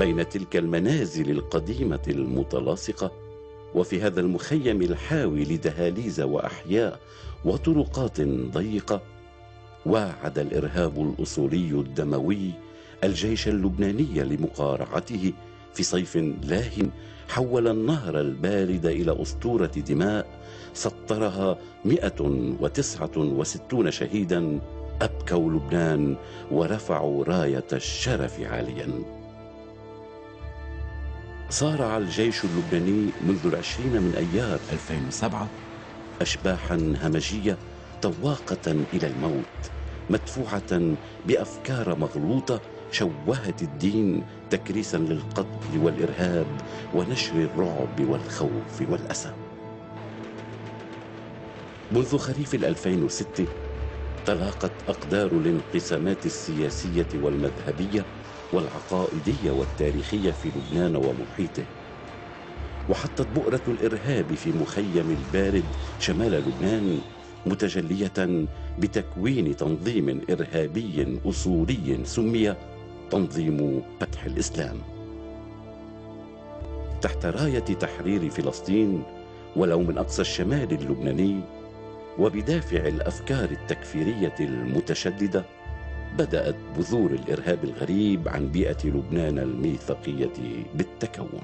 بين تلك المنازل القديمة المتلاصقة، وفي هذا المخيم الحاوي لدهاليز وأحياء وطرقات ضيقة، واعد الإرهاب الأصولي الدموي الجيش اللبناني لمقارعته في صيف لاهٍ حول النهر البارد إلى أسطورة دماء سطرها 169 شهيدا أبكوا لبنان ورفعوا راية الشرف عاليا. صارع الجيش اللبناني منذ 20 من أيار 2007 أشباحا همجية طواقة إلى الموت، مدفوعة بأفكار مغلوطة شوهت الدين تكريسا للقتل والإرهاب ونشر الرعب والخوف والأسى. منذ خريف 2006 تلاقت أقدار الانقسامات السياسية والمذهبية والعقائدية والتاريخية في لبنان ومحيطه، وحطت بؤرة الإرهاب في مخيم البارد شمال لبنان، متجلية بتكوين تنظيم إرهابي أصولي سمي تنظيم فتح الإسلام، تحت راية تحرير فلسطين ولو من أقصى الشمال اللبناني، وبدافع الأفكار التكفيرية المتشددة. بدأت بذور الإرهاب الغريب عن بيئة لبنان الميثاقية بالتكون.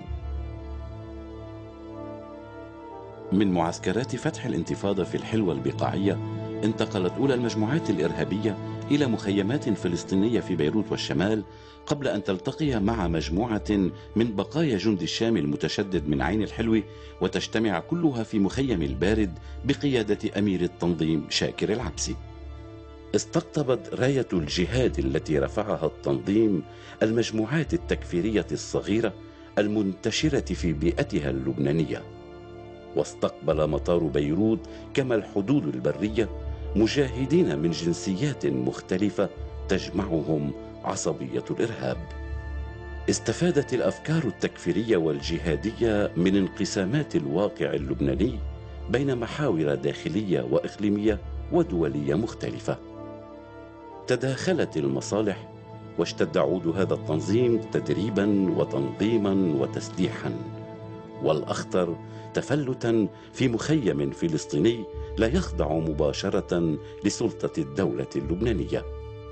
من معسكرات فتح الانتفاضة في الحلوة البقاعية انتقلت أولى المجموعات الإرهابية إلى مخيمات فلسطينية في بيروت والشمال، قبل أن تلتقي مع مجموعة من بقايا جند الشام المتشدد من عين الحلو، وتجتمع كلها في مخيم البارد بقيادة أمير التنظيم شاكر العبسي. استقطبت راية الجهاد التي رفعها التنظيم المجموعات التكفيرية الصغيرة المنتشرة في بيئتها اللبنانية، واستقبل مطار بيروت كما الحدود البرية مجاهدين من جنسيات مختلفة تجمعهم عصبية الإرهاب. استفادت الأفكار التكفيرية والجهادية من انقسامات الواقع اللبناني بين محاور داخلية وإقليمية ودولية مختلفة. تداخلت المصالح واشتد عود هذا التنظيم تدريبا وتنظيما وتسليحا، والأخطر تفلتا في مخيم فلسطيني لا يخضع مباشرة لسلطة الدولة اللبنانية.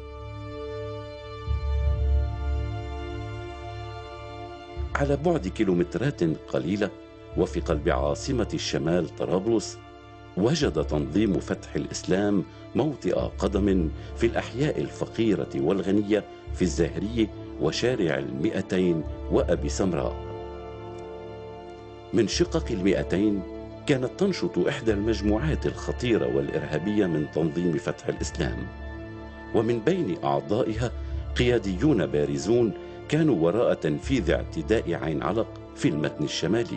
على بعد كيلومترات قليلة وفي قلب عاصمة الشمال طرابلس، وجد تنظيم فتح الإسلام موطئ قدم في الأحياء الفقيرة والغنية في الزاهرية وشارع 200 وأبي سمراء. من شقق 200 كانت تنشط إحدى المجموعات الخطيرة والإرهابية من تنظيم فتح الإسلام، ومن بين أعضائها قياديون بارزون كانوا وراء تنفيذ اعتداء عين علق في المتن الشمالي.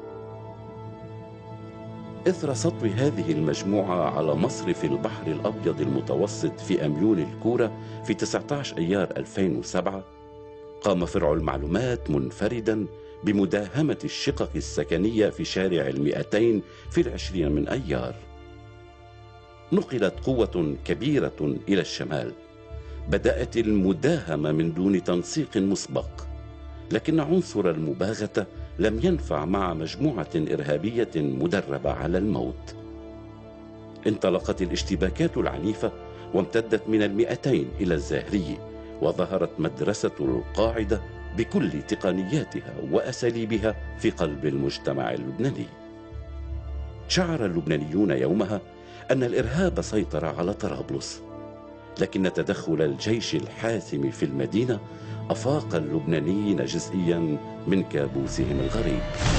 إثر سطو هذه المجموعة على مصرف البحر الأبيض المتوسط في أميون الكورة في 19 أيار 2007، قام فرع المعلومات منفردا بمداهمة الشقق السكنية في شارع 200 في 20 من أيار. نقلت قوة كبيرة إلى الشمال، بدأت المداهمة من دون تنسيق مسبق، لكن عنصر المباغتة لم ينفع مع مجموعة إرهابية مدربة على الموت. انطلقت الاشتباكات العنيفة وامتدت من 200 إلى الزاهرية، وظهرت مدرسة القاعدة بكل تقنياتها وأساليبها في قلب المجتمع اللبناني. شعر اللبنانيون يومها أن الإرهاب سيطر على طرابلس، لكن تدخل الجيش الحاسم في المدينة أفاق اللبنانيين جزئيا من كابوسهم الغريب.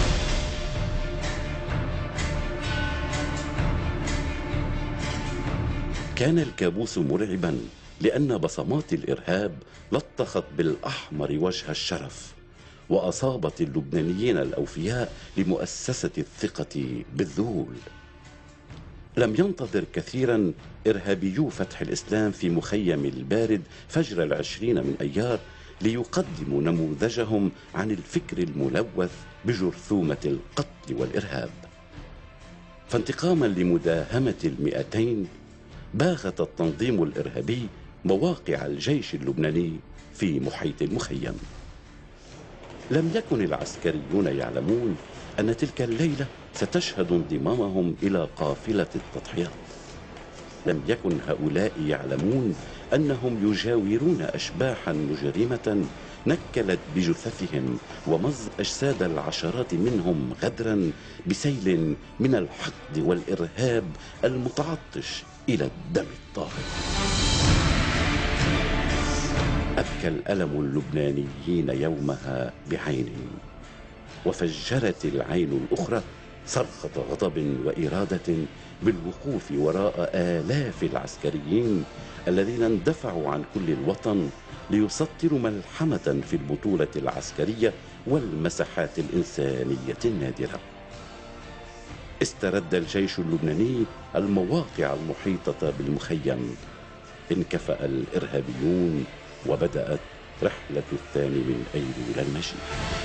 كان الكابوس مرعبا لأن بصمات الإرهاب لطخت بالأحمر وجه الشرف، وأصابت اللبنانيين الأوفياء لمؤسسة الثقة بالذهول. لم ينتظر كثيرا إرهابيو فتح الإسلام في مخيم البارد فجر 20 من أيار ليقدموا نموذجهم عن الفكر الملوث بجرثومة القتل والإرهاب. فانتقاما لمداهمة 200 باغت التنظيم الإرهابي مواقع الجيش اللبناني في محيط المخيم. لم يكن العسكريون يعلمون أن تلك الليلة ستشهد انضمامهم إلى قافلة التضحيات. لم يكن هؤلاء يعلمون أنهم يجاورون أشباحا مجرمة نكلت بجثثهم ومزق أجساد العشرات منهم غدرا بسيل من الحقد والإرهاب المتعطش إلى الدم الطاهر. أبكى الألم اللبنانيين يومها بعين، وفجرت العين الأخرى صرخة غضب وإرادة بالوقوف وراء آلاف العسكريين الذين اندفعوا عن كل الوطن ليسطروا ملحمة في البطولة العسكرية والمساحات الإنسانية النادرة. استرد الجيش اللبناني المواقع المحيطة بالمخيم، انكفأ الإرهابيون، وبدأت رحلة الثاني من أيلول المجيد.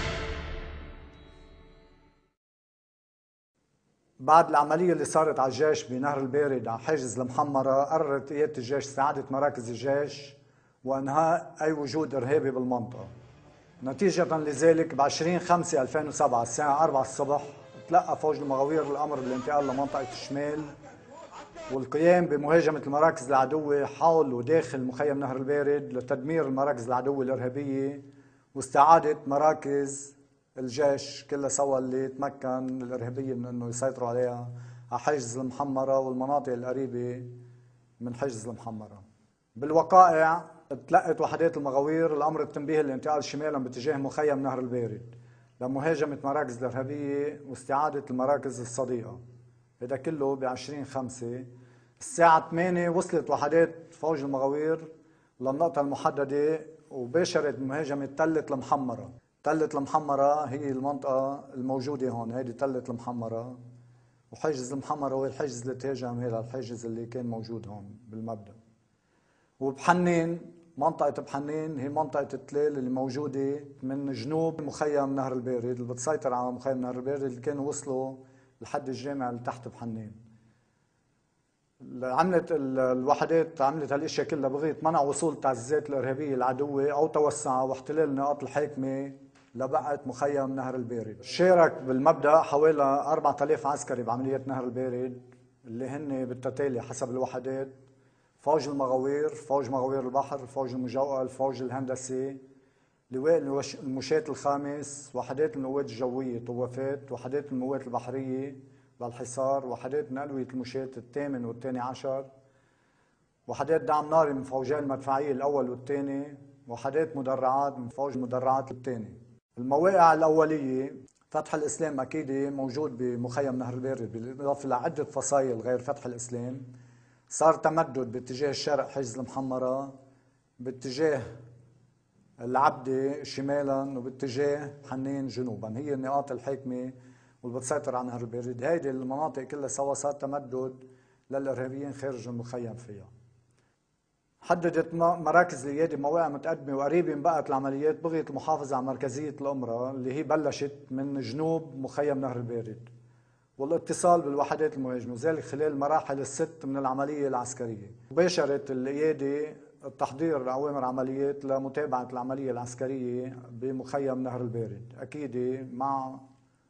بعد العملية اللي صارت على الجيش بنهر البارد على حاجز المحمرة، قررت قيادة الجيش استعادة مراكز الجيش وإنهاء أي وجود إرهابي بالمنطقة. نتيجة لذلك ب 20/5/2007 الساعة 4 الصبح تلقى فوج المغاوير الأمر بالانتقال لمنطقة الشمال والقيام بمهاجمة المراكز العدوية حول وداخل مخيم نهر البارد لتدمير المراكز العدوية الإرهابية واستعادة مراكز الجيش كلها سوا اللي تمكن الإرهابيين من أنه يسيطروا عليها على حجز المحمرة والمناطق القريبة من حجز المحمرة. بالوقائع تلقت وحدات المغاوير الأمر التنبيه للانتقال شمالا باتجاه مخيم نهر البارد لمهاجمة مراكز الإرهابية واستعادة المراكز الصديقة. هذا كله ب 20/5. الساعة 8 وصلت وحدات فوج المغاوير للنقطة المحددة وباشرت مهاجمة تلة المحمرة. تلة المحمرة هي المنطقة الموجودة هون، هيدي تلة المحمرة، وحجز المحمرة هو الحجز اللي تهاجم هذا الحجز اللي كان موجود هون بالمبدأ. وبحنين، منطقة بحنين هي منطقة التلال اللي موجودة من جنوب مخيم نهر البارد اللي بتسيطر على مخيم نهر البارد اللي كانوا وصلوا لحد الجامع اللي تحت بحنين. عملت الوحدات عملت هالاشياء كلها بغيت منع وصول التعزيزات الارهابيه العدوه او توسعها واحتلال نقاط الحاكمه لبقعه مخيم نهر البارد. شارك بالمبدا حوالي 4000 عسكري بعمليات نهر البارد اللي هن بالتتالي حسب الوحدات: فوج المغاوير، فوج مغاوير البحر، فوج المجوقة، الفوج الهندسي، لواء المشاة الخامس، وحدات القوات الجوية طوافات، وحدات الموات البحرية للحصار، وحدات من ألوية المشاة الثامن والثاني عشر، وحدات دعم ناري من فوجين المدفعية الأول والثاني، وحدات مدرعات من فوج المدرعات الثاني. المواقع الأولية: فتح الإسلام أكيد موجود بمخيم نهر البارد بالإضافة لعدة فصائل غير فتح الإسلام. صار تمدد باتجاه الشرق حجز المحمرة، باتجاه العبدة شمالا، وباتجاه حنين جنوبا. هي النقاط الحاكمة واللي بتسيطر على نهر البارد. هيدي المناطق كلها سوا صار تمدد للإرهابيين خارج المخيم فيها. حددت مراكز القيادة مواقع متقدمة وقريبة من بقت العمليات بغية المحافظة على مركزية الأمرة اللي هي بلشت من جنوب مخيم نهر البارد والاتصال بالوحدات المهاجمة، وذلك خلال المراحل الست من العملية العسكرية. باشرت القيادة التحضير أوامر عمليات لمتابعة العملية العسكرية بمخيم نهر البارد، أكيد مع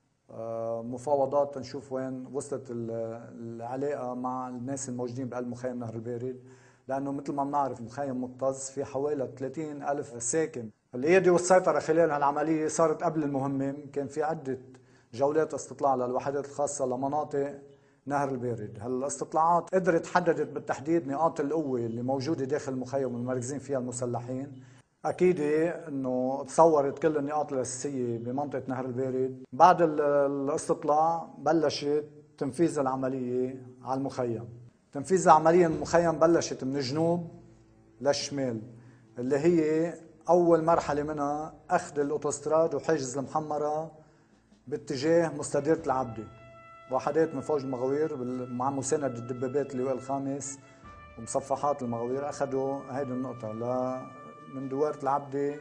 مفاوضات نشوف وين وصلت العلاقة مع الناس الموجودين بقلب مخيم نهر البارد، لأنه مثل ما بنعرف مخيم مكتظ في حوالي 30,000 ساكن. القيادة والسيطرة خلال هالعملية صارت قبل المهمة، كان في عدة جولات استطلاع للوحدات الخاصة لمناطق نهر البارد. هالاستطلاعات قدرت حددت بالتحديد نقاط القوة اللي موجودة داخل المخيم والمركزين فيها المسلحين. أكيد إنه تصورت كل النقاط الأساسية بمنطقة نهر البارد. بعد الاستطلاع بلشت تنفيذ العملية على المخيم. تنفيذ العملية المخيم بلشت من الجنوب للشمال، اللي هي أول مرحلة منها أخذ الأوتوستراد وحجز المحمرة باتجاه مستديرة العبدة. وحدات من فوج المغاوير مع مساند الدبابات اللواء الخامس ومصفحات المغاوير أخذوا هيدي النقطة من دوارة العبدة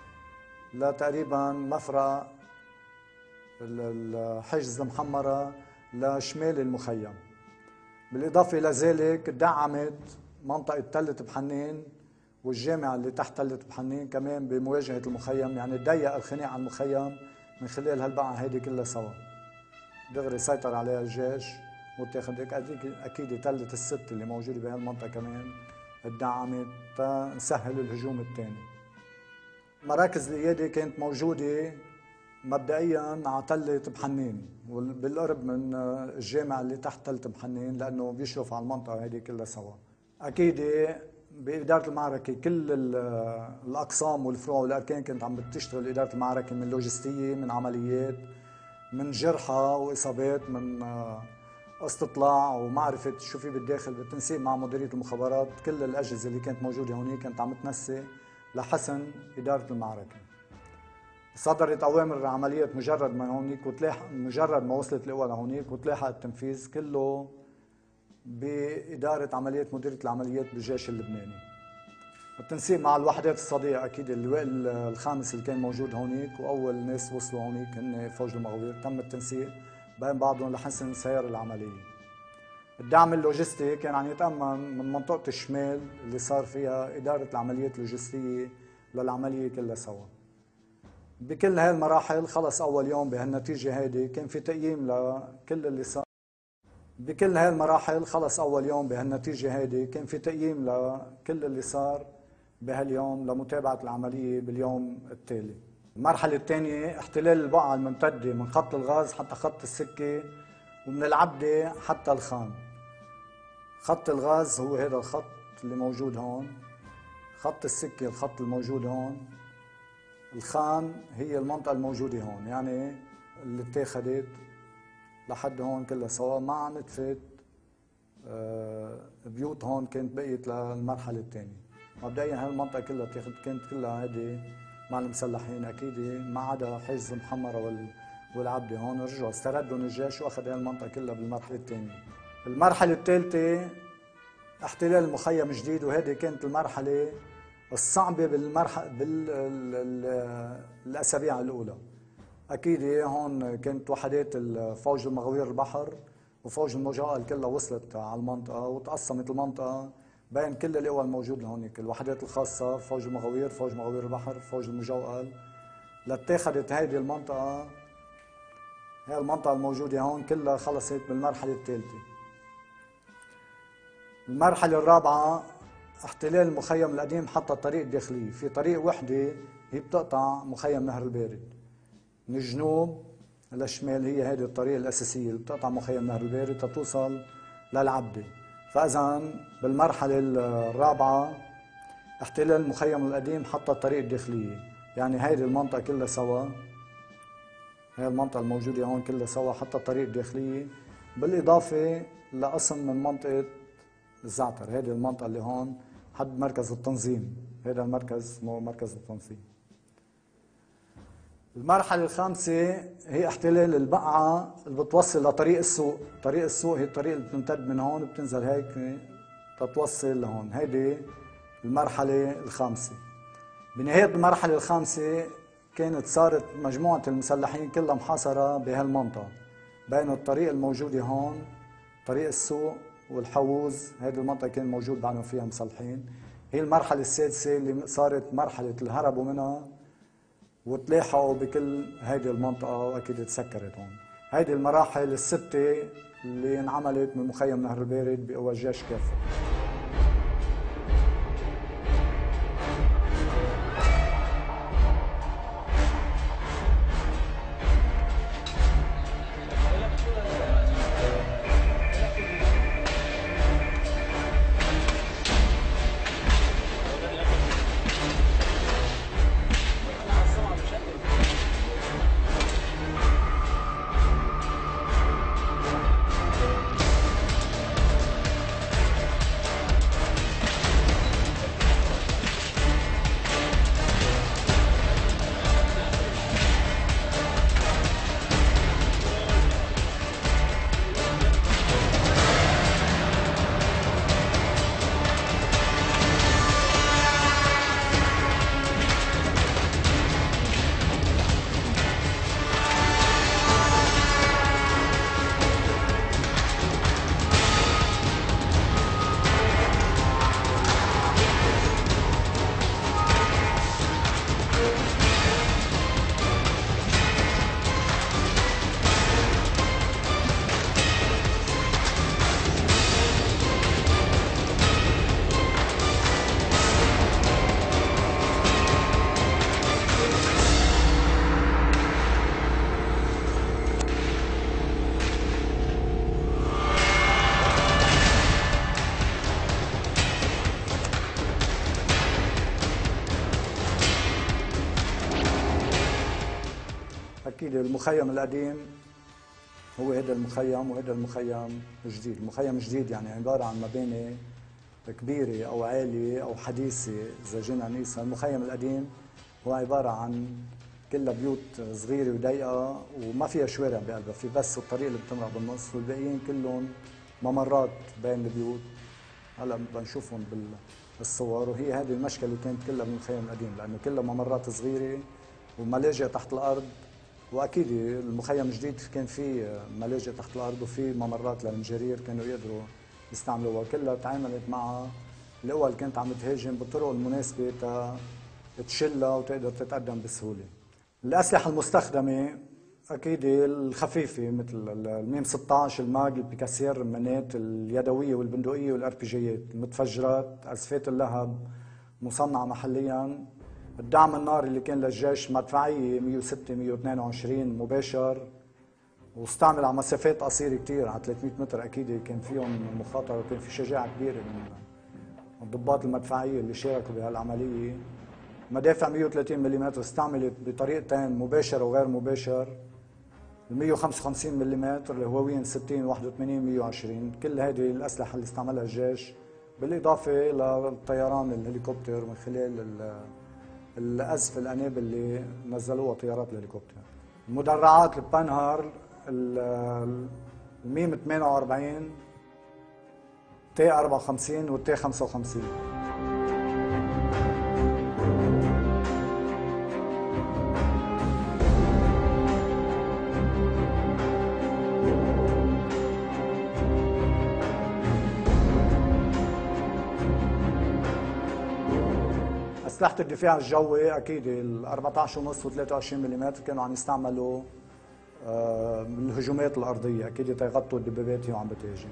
لتقريبا مفرق الحجز المحمرة لشمال المخيم. بالإضافة إلى ذلك دعمت منطقة تلة بحنين والجامع اللي تحت تلة بحنين كمان بمواجهة المخيم، يعني ضيق الخناق على المخيم من خلال هالبقعة هيدي كلها سوا. دغري سيطر عليها الجيش واتاخدت. اكيد تلة الست اللي موجودة بهالمنطقة كمان ادعمت تنسهل الهجوم الثاني. مراكز القيادة كانت موجودة مبدئيا على تلة بحنين بالقرب من الجامع اللي تحت تلة بحنين، لانه بيشرف على المنطقة هيدي كلها سوا. اكيد بإدارة المعركة كل الأقسام والفروع والأركان كانت عم بتشتغل إدارة المعركة، من لوجستية، من عمليات، من جرحى وإصابات، من استطلاع ومعرفة شو في بالداخل بالتنسيق مع مديرية المخابرات. كل الأجهزة اللي كانت موجودة هونيك كانت عم تنسق لحسن إدارة المعركة. صدرت أوامر عمليات مجرد ما هونيك مجرد ما وصلت القوى لهونيك وتلاحق التنفيذ كله بإدارة عمليات مديرية العمليات بالجيش اللبناني، بالتنسيق مع الوحدات الصديقة. أكيد اللواء الخامس اللي كان موجود هونيك وأول ناس وصلوا هونيك هن فوج المغوير، تم التنسيق بين بعضهم لحسن سير العملية. الدعم اللوجستي كان عم يتأمن من منطقة الشمال اللي صار فيها إدارة العمليات اللوجستية للعملية كلها سوا. بكل هاي المراحل خلص أول يوم بهالنتيجة هيدي كان في تقييم لكل اللي صار. بكل هاي المراحل خلص أول يوم بهالنتيجة هيدي كان في تقييم لكل اللي صار بهاليوم لمتابعة العملية باليوم التالي. المرحلة الثانية احتلال البقعة الممتدة من خط الغاز حتى خط السكة ومن العبدة حتى الخان. خط الغاز هو هذا الخط اللي موجود هون، خط السكة الخط الموجود هون، الخان هي المنطقة الموجودة هون، يعني اللي اتاخدت لحد هون كلها سوا مع نتفة بيوت هون كانت بقيت للمرحلة الثانية. مبدئيا هاي المنطقة كلها كانت كلها هيدي مع المسلحين أكيد، ما عدا حجز محمرة والعبدة. هون رجعوا استردهم الجيش وأخذ هاي المنطقة كلها بالمرحلة الثانية. المرحلة الثالثة احتلال المخيم جديد، وهذه كانت المرحلة الصعبة بالأسابيع الأولى. أكيد هون كانت وحدات الفوج المغوير البحر وفوج المجاهل كلها وصلت على المنطقة وتقسمت المنطقة بين كل القوى الموجودة هونيك، الوحدات الخاصة، فوج المغوير، فوج مغوير البحر، فوج المجاهل، لاتخذت هيدي المنطقة. هي المنطقة الموجودة هون كلها خلصت بالمرحلة الثالثة. المرحلة الرابعة احتلال المخيم القديم حتى الطريق الداخلي. في طريق وحدة هي بتقطع مخيم نهر البارد من الجنوب للشمال، هي هذه الطريقة الأساسية اللي بتقطع مخيم نهر البارد تتوصل للعبدة. فإذا بالمرحلة الرابعة احتلال المخيم القديم حتى الطريق الداخلية، يعني هذه المنطقة كلها سوا، هي المنطقة الموجودة هون كلها سوا حتى الطريق الداخلية، بالإضافة لقسم من منطقة الزعتر. هذه المنطقة اللي هون حد مركز التنظيم، هذا المركز اسمه مركز التنظيم. المرحلة الخامسة هي احتلال البقعة اللي بتوصل لطريق السوق. طريق السوق هي الطريق اللي بتمتد من هون بتنزل هيك تتوصل لهون، هيدي المرحلة الخامسة. بنهاية المرحلة الخامسة كانت صارت مجموعة المسلحين كلها محاصرة بهالمنطقة بين الطريق الموجودة هون طريق السوق والحووز. هذه المنطقة كان موجود بعدهم فيها مسلحين. هي المرحلة السادسة اللي صارت مرحلة الهربوا منها وتلاحقوا بكل هيدي المنطقة وأكيد تسكرت هون. هيدي المراحل الستة اللي انعملت من مخيم نهر البارد بقوى الجيش كافة. أكيد المخيم القديم هو هذا المخيم وهذا المخيم الجديد. المخيم الجديد يعني عبارة عن مباني كبيرة أو عالية أو حديثة إذا جينا نقيسها. المخيم القديم هو عبارة عن كلها بيوت صغيرة وضيقة وما فيها شوارع بقلبها، في بس الطريق اللي بتمرق بالنص والباقيين كلهم ممرات بين البيوت. هلا بنشوفهم بالصور، وهي هذه المشكلة اللي كانت كلها بالمخيم القديم لأنه كلها ممرات صغيرة وملاجئ تحت الأرض. وأكيد المخيم الجديد كان فيه ملاجئ تحت الأرض وفيه ممرات للمجارير كانوا يقدروا يستعملوها. كلها تعاملت معها القوى اللي كانت عم تهاجم بالطرق المناسبة تشلها وتقدر تتقدم بسهولة. الأسلحة المستخدمة أكيد الخفيفة مثل الميم 16 الماج البيكاسير الرمانات اليدوية والبندقية والأربيجيات، المتفجرات، أسفات اللهب مصنعة محليا. الدعم الناري اللي كان للجيش مدفعية 106 122 مباشر واستعمل على مسافات قصيرة كتير على 300 متر. أكيد كان فيهم مخاطرة وكان في شجاعة كبيرة من الضباط المدفعية اللي شاركوا بهالعملية. مدافع 130 ملم استعملت بطريقتين مباشر وغير مباشر. ال 155 ملم الهوويين 60 81 120 كل هذه الأسلحة اللي استعملها الجيش بالإضافة للطيران الهليكوبتر من خلال الأزف الأنابل اللي نزلوها طيارات الهليكوبتر. المدرعات البانهار الميم 48 تي 54 والتي 55. أسلحة الدفاع الجوي أكيد ال 14.5 و 23 ملم كانوا عم يستعملوا بالهجومات الأرضية أكيد تيغطوا الدبابات هي وعم بتهاجم.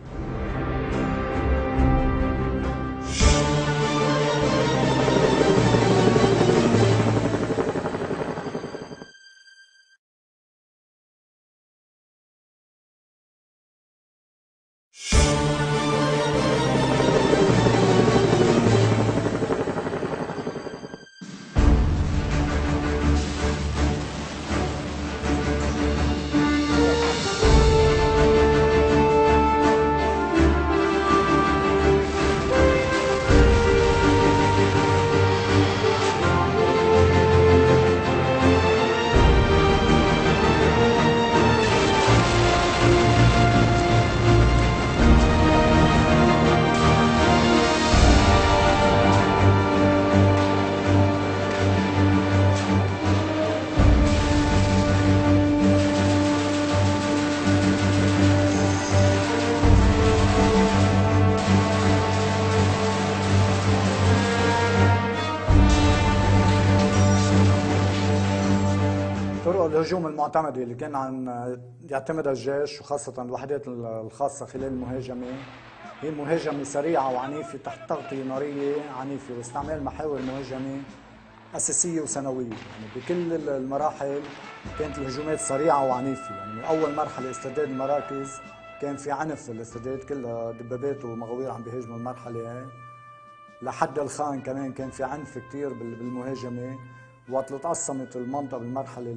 الهجوم المعتمدة اللي كان عن يعتمدها الجيش وخاصة الوحدات الخاصة خلال المهاجمة هي مهاجمة سريعة وعنيفة تحت تغطية نارية عنيفة واستعمال محاور مهاجمة أساسية وسنوية. يعني بكل المراحل كانت الهجومات سريعة وعنيفة. يعني من أول مرحلة استرداد المراكز كان في عنف الاسترداد كلها دبابات ومغاوير عم بيهاجموا المرحلة هاي لحد الخان كمان كان في عنف كتير بالمهاجمة. وقت اللي تقسمت المنطقة بالمرحلة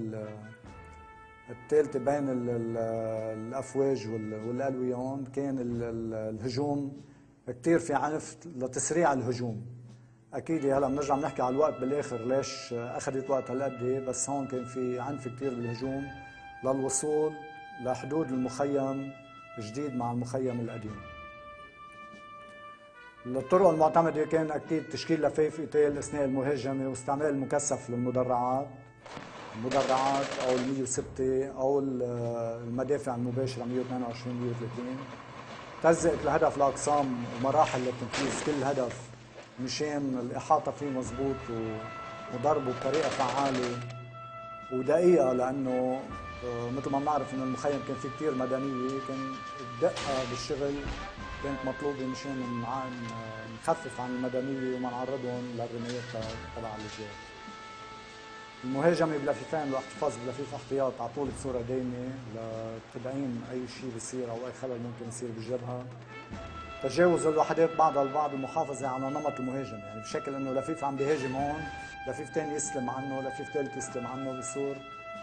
الثالثة بين الأفواج والألويون كان الهجوم كتير في عنف لتسريع الهجوم. أكيد هلا بنرجع بنحكي على الوقت بالآخر ليش أخذت وقت هالقد، بس هون كان في عنف كتير بالهجوم للوصول لحدود المخيم الجديد مع المخيم القديم. الطرق المعتمدة كان أكيد تشكيل لفاف قتال أثناء المهاجمة واستعمال المكثف للمدرعات أو ال 106 أو المدافع المباشرة 122 130. تزقت الهدف لأقسام ومراحل للتنفيذ كل هدف مشان الإحاطة فيه مضبوط وضربه بطريقة فعالة ودقيقة. لأنه مثل ما بنعرف إنه المخيم كان فيه كتير مدنية، كان الدقة بالشغل كانت مطلوبة مشان نخفف عن المدنية وما نعرضهم للرميات تبع الجيش. المهاجمة بلفيفين والاحتفاظ بلفيف احتياط على طول بصورة دايمة لتدعيم أي شيء بيصير أو أي خلل ممكن يصير بالجبهة. تجاوز الوحدات بعضها البعض المحافظة على نمط المهاجم، يعني بشكل إنه لفيف عم بيهاجم هون، لفيف ثاني يستلم عنه، لفيف ثالث يستلم عنه، بصير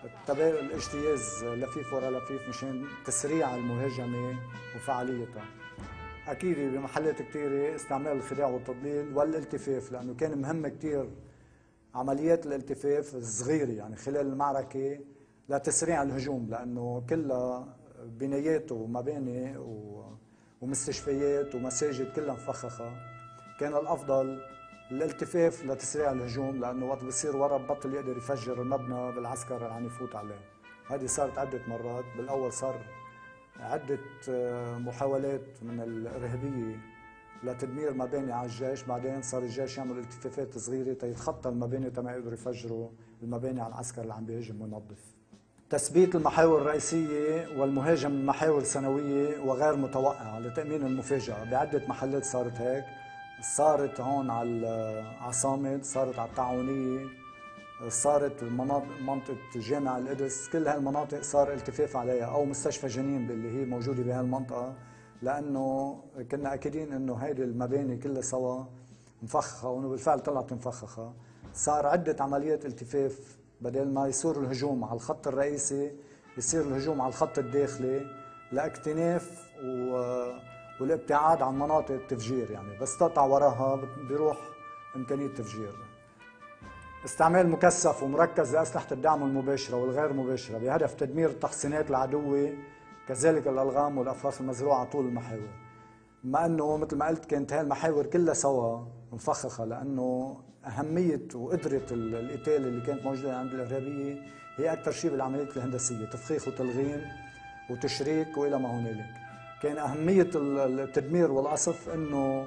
الاجتياز لفيف ورا لفيف مشان تسريع المهاجمة وفعاليتها. أكيد بمحلات كثيرة استعمال الخداع والتضليل والالتفاف، لأنه كان مهم كثير عمليات الالتفاف الصغيرة يعني خلال المعركة لتسريع الهجوم، لأنه كلها بنايات ومباني ومستشفيات ومساجد كلها مفخخة. كان الأفضل الالتفاف لتسريع الهجوم، لأنه وقت بصير ورا بطل يقدر يفجر المبنى بالعسكر اللي عم يفوت عليه. هذه صارت عدة مرات. بالأول صار عدة محاولات من الإرهابية لتدمير مباني على الجيش، بعدين صار الجيش يعمل التفافات صغيرة تيتخطى المباني تما يقدروا يفجروا المباني على العسكر اللي عم بيهاجم وينظف. تثبيت المحاور الرئيسية والمهاجم محاور سنوية وغير متوقعة لتأمين المفاجأة بعدة محلات صارت هيك. صارت هون على صامد، صارت على الطاعونية، صارت منطقة جامع القدس، كل هالمناطق صار التفاف عليها، أو مستشفى جنين اللي هي موجودة بهالمنطقة، لأنه كنا أكيدين إنه هيدي المباني كلها سوا مفخخة، وإنه بالفعل طلعت مفخخة. صار عدة عمليات التفاف، بدل ما يصير الهجوم على الخط الرئيسي يصير الهجوم على الخط الداخلي لاكتناف والابتعاد عن مناطق التفجير، يعني بس تقطع وراها بيروح إمكانية تفجير. استعمال مكثف ومركز لأسلحة الدعم المباشرة والغير مباشرة بهدف تدمير التحصينات العدوية، كذلك الألغام والأفراس المزروعة طول المحاور. بما أنه مثل ما قلت كانت هاي المحاور كلها سوا مفخخة، لأنه أهمية وقدرة القتال اللي كانت موجودة عند الإرهابية هي أكثر شيء بالعمليات الهندسية، تفخيخ وتلغيم وتشريك وإلى ما هنالك. كان أهمية التدمير والقصف أنه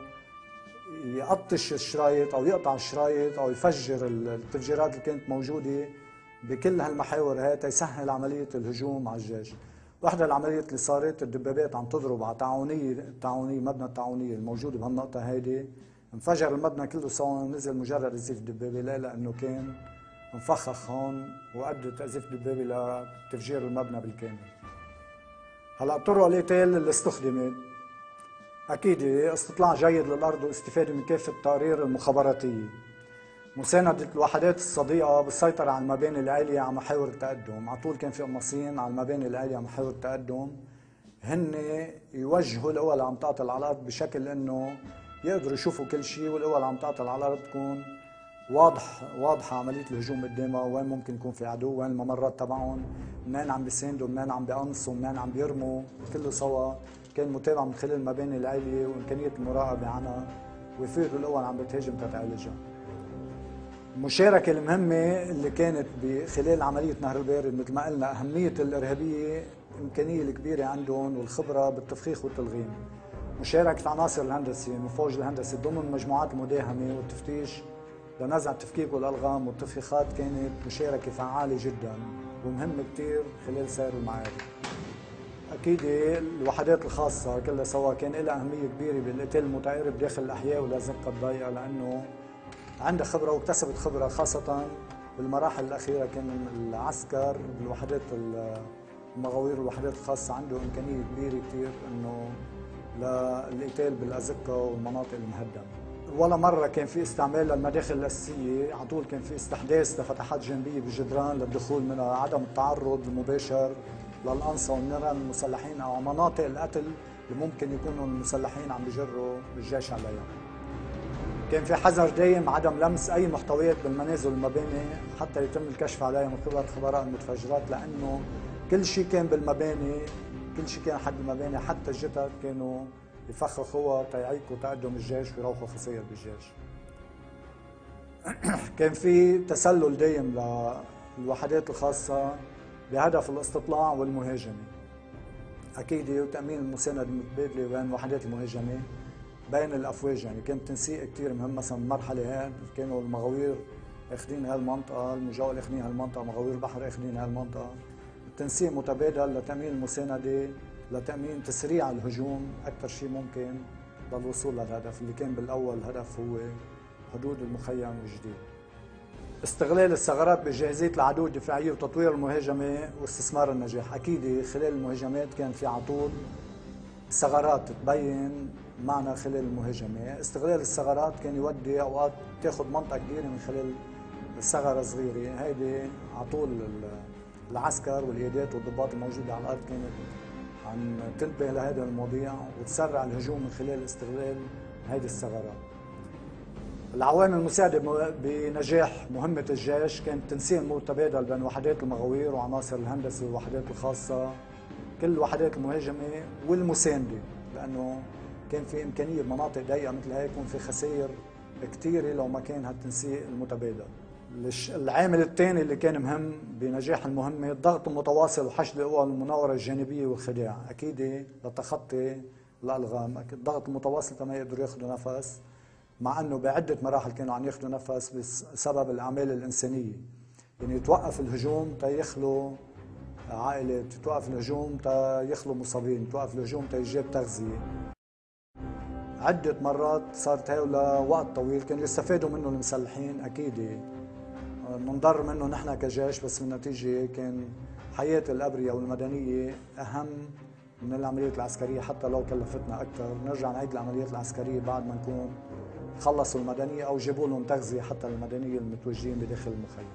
يقطش الشرايط أو يقطع الشرايط أو يفجر التفجيرات اللي كانت موجودة بكل هالمحاور هاي تيسهل عملية الهجوم على الجيش. واحدة العمليات اللي صارت الدبابات عم تضرب على الطاعونية مبنى الطاعونية الموجود بهالنقطة هيدي، انفجر المبنى كله سوا، نزل مجرد قذيف دبابة، لا لأنه كان مفخخ هون وأدت قذيف دبابة لتفجير المبنى بالكامل. هلا طرق القتال اللي استخدمت، أكيد استطلاع جيد للأرض واستفادة من كافة التقارير المخابراتية، مساندة الوحدات الصديقة بالسيطرة على المباني العالية على محاور التقدم. على طول كان في قماصين على المباني العالية على محاور التقدم، هن يوجهوا القوى اللي عم تقاتل على الأرض بشكل إنه يقدروا يشوفوا كل شيء، والقوى اللي عم تقاتل على الأرض تكون واضحة عملية الهجوم قدامها، وين ممكن يكون في عدو، وين الممرات تبعهم، منين عم بيساندوا، منين عم بيقنصوا، منين عم بيرموا، كله سوا كان متابعة من خلال المباني العالية وإمكانية المراقبة عنها، ويفيدوا القوى اللي عم بتهاجم تتعالجها. المشاركة المهمة اللي كانت بخلال عملية نهر البارد، مثل ما قلنا أهمية الإرهابية الإمكانية الكبيرة عندهم والخبرة بالتفخيخ والتلغيم. مشاركة عناصر الهندسة المفوج الهندسي ضمن المجموعات المداهمة والتفتيش لنزع التفكيك والألغام والتفخيخات كانت مشاركة فعالة جدا ومهمة كتير خلال سير المعارك. أكيد الوحدات الخاصة كلها سوا كان لها أهمية كبيرة بالقتال المتعارف داخل الأحياء والأزقة الضيقة، لأنه عندها خبرة واكتسبت خبرة، خاصة بالمراحل الأخيرة كان العسكر بالوحدات المغاوير والوحدات الخاصة عنده إمكانية كبيرة كتير إنه للقتال بالأزقة والمناطق المهدمة. ولا مرة كان في استعمال للمداخل الأساسية، على طول كان في استحداث لفتحات جانبية بالجدران للدخول منها، عدم التعرض المباشر للأنصى والنيران المسلحين أو مناطق القتل اللي ممكن يكونوا المسلحين عم بيجروا الجيش عليها. كان في حذر دايم عدم لمس أي محتويات بالمنازل والمباني حتى يتم الكشف عليها من قبل خبراء المتفجرات، لأنه كل شيء كان بالمباني، كل شيء كان حد المباني، حتى الجثث كانوا يفخخوها تيعيقوا تقدم الجيش ويروحوا خسائر بالجيش. كان في تسلل دايم للوحدات الخاصة بهدف الاستطلاع والمهاجمة، أكيد وتأمين المساندة المتبادلة بين وحدات المهاجمة بين الأفواج. يعني كان تنسيق كتير مهم، مثلا المرحلة هاي كانوا المغاوير اخذين هالمنطقة، المجاول اخذين هالمنطقة، مغاوير البحر اخذين هالمنطقة، التنسيق متبادل لتأمين المساندة، لتأمين تسريع الهجوم أكثر شيء ممكن للوصول للهدف اللي كان بالأول هدف هو حدود المخيم الجديد. استغلال الثغرات بجاهزية العدو الدفاعية وتطوير المهاجمة واستثمار النجاح. أكيد خلال المهاجمات كان في عطول ثغرات تبين معنا خلال المهاجمة، استغلال الثغرات كان يودي أوقات تاخذ منطقة كبيرة من خلال ثغرة صغيرة، هيدي عطول العسكر والقيادات والضباط الموجودة على الأرض كانت عم تنتبه لهذا المواضيع وتسرع الهجوم من خلال استغلال هذه الثغرات. العوامل المساعدة بنجاح مهمة الجيش كانت تنسيق متبادل بين وحدات المغاوير وعناصر الهندسة والوحدات الخاصة، كل الوحدات المهاجمة والمساندة، لأنه كان في إمكانية بمناطق ضيقة مثل هيك يكون في خسائر كثيرة لو ما كان هالتنسيق المتبادل. العامل الثاني اللي كان مهم بنجاح المهمة الضغط المتواصل وحشد القوى المناورة الجانبية والخداع، أكيد لتخطي الألغام، الضغط المتواصل كما يقدروا ياخذوا نفس، مع أنه بعدة مراحل كانوا عم ياخذوا نفس بسبب الأعمال الإنسانية، يعني يتوقف الهجوم تيخلو عائلات، يتوقف الهجوم تيخلو مصابين، يتوقف الهجوم تيجاب تغذية. عدة مرات صارت هاي لوقت طويل كانوا يستفادوا منه المسلحين، أكيد منضر منه نحن كجيش، بس بالنتيجة كان حياة الأبرياء والمدنية أهم من العمليات العسكرية، حتى لو كلفتنا أكثر نرجع نعيد العمليات العسكرية بعد ما نكون خلصوا المدنية أو جابوا لهم تغذية حتى المدنية المتوجهين بداخل المخيم.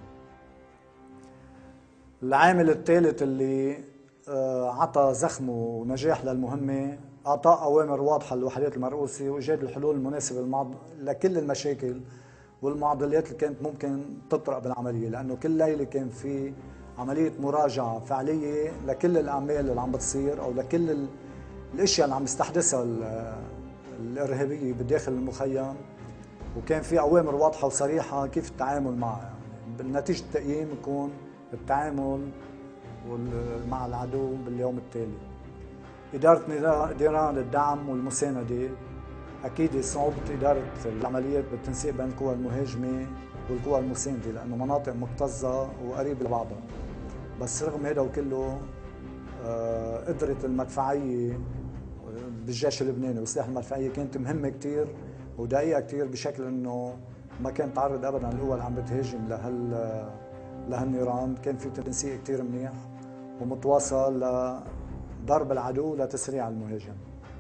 العامل الثالث اللي عطى زخم ونجاح للمهمة أعطاء أوامر واضحة للوحدات المرؤوسة وإيجاد الحلول المناسبة لكل المشاكل والمعضلات اللي كانت ممكن تطرأ بالعملية، لأنه كل ليلة كان في عملية مراجعة فعلية لكل الأعمال اللي عم بتصير أو لكل الأشياء اللي عم يستحدثها الإرهابية بداخل المخيم، وكان في أوامر واضحة وصريحة كيف التعامل معها. يعني بالنتيجة التقييم يكون التعامل مع العدو باليوم التالي. إدارة نيران الدعم والمساندة، أكيد صعوبة إدارة العمليات بالتنسيق بين القوى المهاجمة والقوى المساندة، لأنه مناطق مكتظة وقريبة لبعضها، بس رغم هذا وكله قدرت المدفعية بالجيش اللبناني وسلاح المدفعية كانت مهمة كتير ودقيقة كتير، بشكل انه ما كان تعرض ابدا القوى اللي عم بتهاجم لهالنيران، كان في تنسيق كتير منيح ومتواصل لضرب العدو لتسريع المهاجم.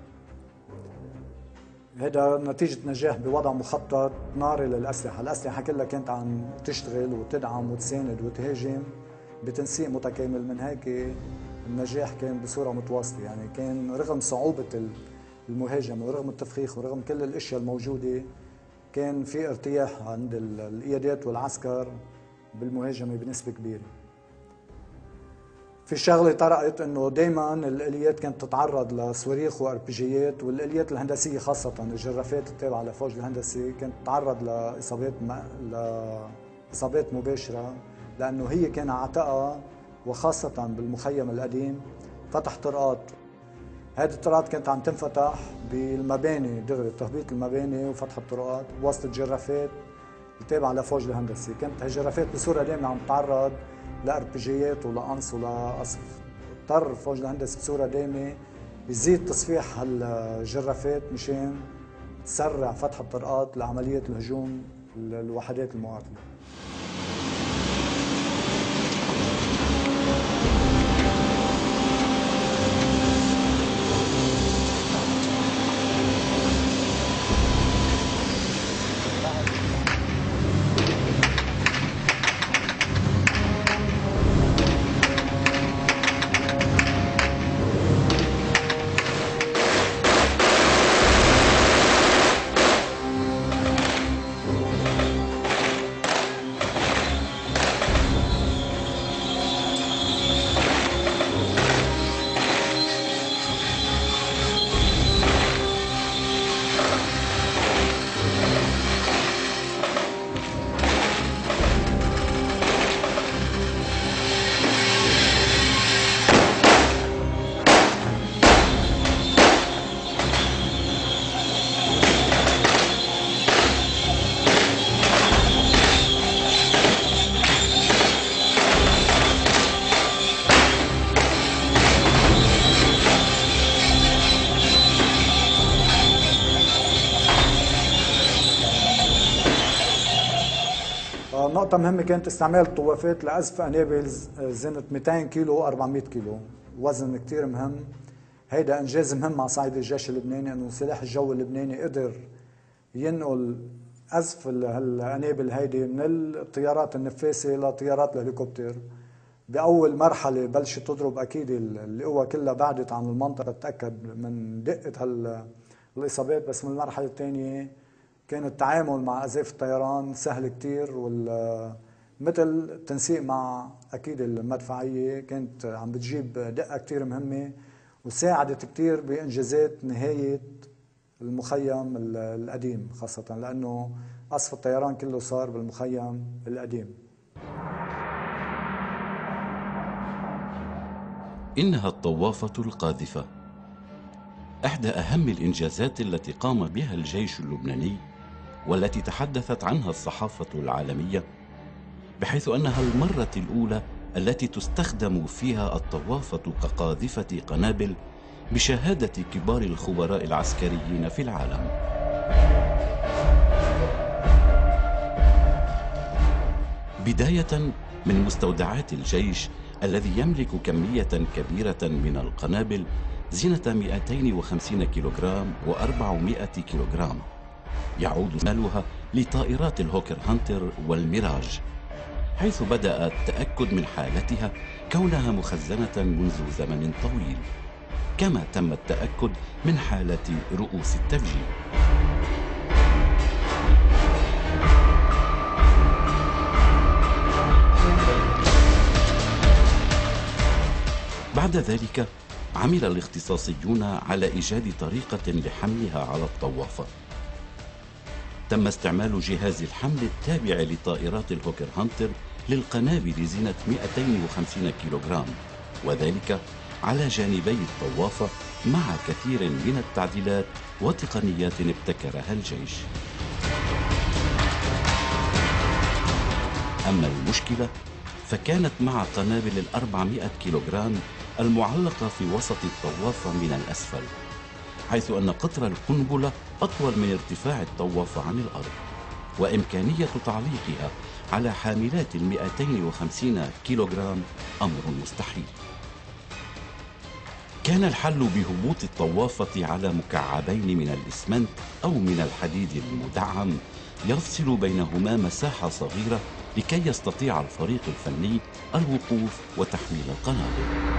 هذا نتيجة نجاح بوضع مخطط ناري للأسلحة، الأسلحة كلها كانت عم تشتغل وتدعم وتساند وتهاجم بتنسيق متكامل، من هيك النجاح كان بصورة متواصلة. يعني كان رغم صعوبة المهاجمة ورغم التفخيخ ورغم كل الأشياء الموجودة كان في ارتياح عند القيادات والعسكر بالمهاجمة بنسبة كبيرة. في شغلة طرقت انه دائما الاليات كانت تتعرض لصواريخ واربيجيات، والاليات الهندسية خاصة الجرافات التابعة لفوج الهندسة كانت تتعرض لإصابات مباشرة، لأنه هي كان عتقها وخاصة بالمخيم القديم فتح طرقات. هذه الطرقات كانت عم تنفتح بالمباني دغري، تهبيط المباني وفتح الطرقات بواسطة جرافات التابعة لفوج الهندسة. كانت هالجرافات بصورة دائمة عم تتعرض لاربيجيات ولقنص ولقصف، اضطر فوج الهندسة بصورة دائمة يزيد تصفيح هالجرافات مشان تسرع فتح الطرقات لعملية الهجوم الوحدات المقاتلة. نقطة مهمة كانت استعمال الطوافات لقذف قنابل زنة 200 كيلو و 400 كيلو، وزن كتير مهم. هيدا انجاز مهم على صعيد الجيش اللبناني، انه سلاح الجو اللبناني قدر ينقل قذف هالقنابل هيدي من الطيارات النفاثة لطيارات الهليكوبتر، بأول مرحلة بلشت تضرب أكيد القوى كلها بعدت عن المنطقة، تتأكد من دقة الإصابات. بس من المرحلة الثانية كان التعامل مع أزاف الطيران سهل كتير، مثل التنسيق مع أكيد المدفعية كانت عم بتجيب دقة كتير مهمة، وساعدت كتير بإنجازات نهاية المخيم القديم، خاصة لأنه قصف الطيران كله صار بالمخيم القديم. إنها الطوافة القاذفة، إحدى أهم الإنجازات التي قام بها الجيش اللبناني، والتي تحدثت عنها الصحافة العالمية، بحيث أنها المرة الأولى التي تستخدم فيها الطوافة كقاذفة قنابل بشهادة كبار الخبراء العسكريين في العالم. بداية من مستودعات الجيش الذي يملك كمية كبيرة من القنابل زينة 250 كيلوغرام و400 كيلوغرام، يعود مالها لطائرات الهوكر هانتر والميراج، حيث بدأ التأكد من حالتها كونها مخزنة منذ زمن طويل، كما تم التأكد من حالة رؤوس التفجير. بعد ذلك عمل الاختصاصيون على إيجاد طريقة لحملها على الطوافة. تم استعمال جهاز الحمل التابع لطائرات الهوكر هانتر للقنابل زينة 250 كيلوغرام، وذلك على جانبي الطوافة مع كثير من التعديلات وتقنيات ابتكرها الجيش. أما المشكلة فكانت مع قنابل 400 كيلوغرام المعلقة في وسط الطوافة من الأسفل، حيث أن قطر القنبلة أطول من ارتفاع الطوافة عن الأرض، وإمكانية تعليقها على حاملات 250 كيلوغرام أمر مستحيل. كان الحل بهبوط الطوافة على مكعبين من الإسمنت أو من الحديد المدعم يفصل بينهما مساحة صغيرة لكي يستطيع الفريق الفني الوقوف وتحميل القنابل.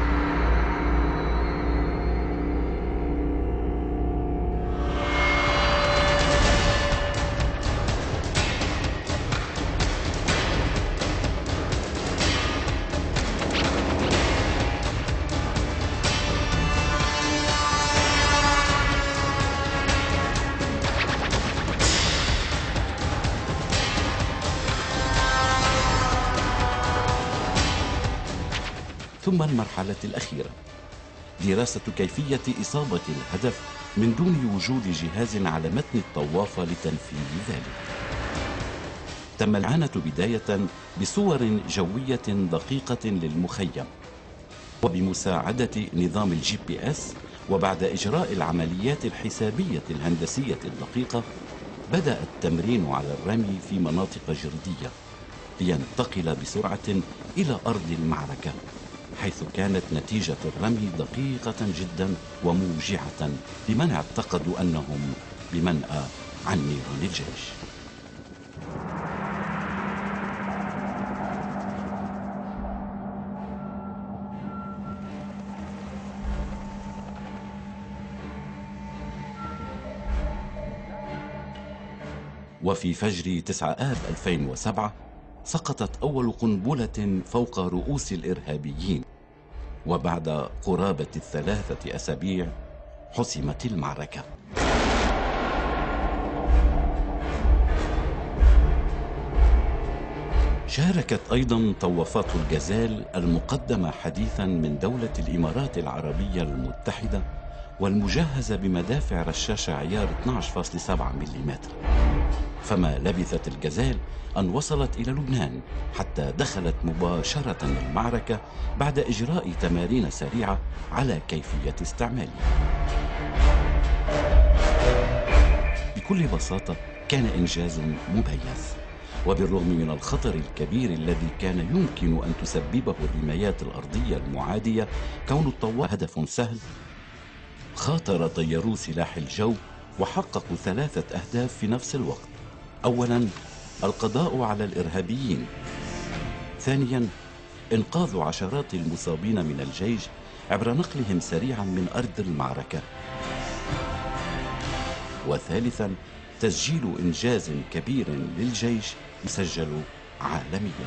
ثم المرحلة الأخيرة، دراسة كيفية إصابة الهدف من دون وجود جهاز على متن الطوافة لتنفيذ ذلك. تم الإعانة بداية بصور جوية دقيقة للمخيم وبمساعدة نظام الGPS، وبعد إجراء العمليات الحسابية الهندسية الدقيقة بدأ التمرين على الرمي في مناطق جردية لينتقل بسرعة إلى أرض المعركة، حيث كانت نتيجة الرمي دقيقة جدا وموجعة لمن اعتقدوا أنهم بمنأى عن نيران الجيش. وفي فجر 9 آب 2007 سقطت أول قنبلة فوق رؤوس الإرهابيين، وبعد قرابة 3 أسابيع حسمت المعركة. شاركت أيضا طوافات الجزال المقدمة حديثا من دولة الإمارات العربية المتحدة والمجهزة بمدافع رشاشة عيار 12.7 ملم، فما لبثت الجزال أن وصلت إلى لبنان حتى دخلت مباشرة المعركة بعد إجراء تمارين سريعة على كيفية استعمالها. بكل بساطة كان إنجاز مميز، وبالرغم من الخطر الكبير الذي كان يمكن أن تسببه الرمايات الأرضية المعادية كون الطوافة هدف سهل، خاطر طيارو سلاح الجو وحققوا 3 أهداف في نفس الوقت. أولا، القضاء على الإرهابيين. ثانيا، إنقاذ عشرات المصابين من الجيش عبر نقلهم سريعا من أرض المعركة. وثالثا تسجيل إنجاز كبير للجيش يسجل عالميا.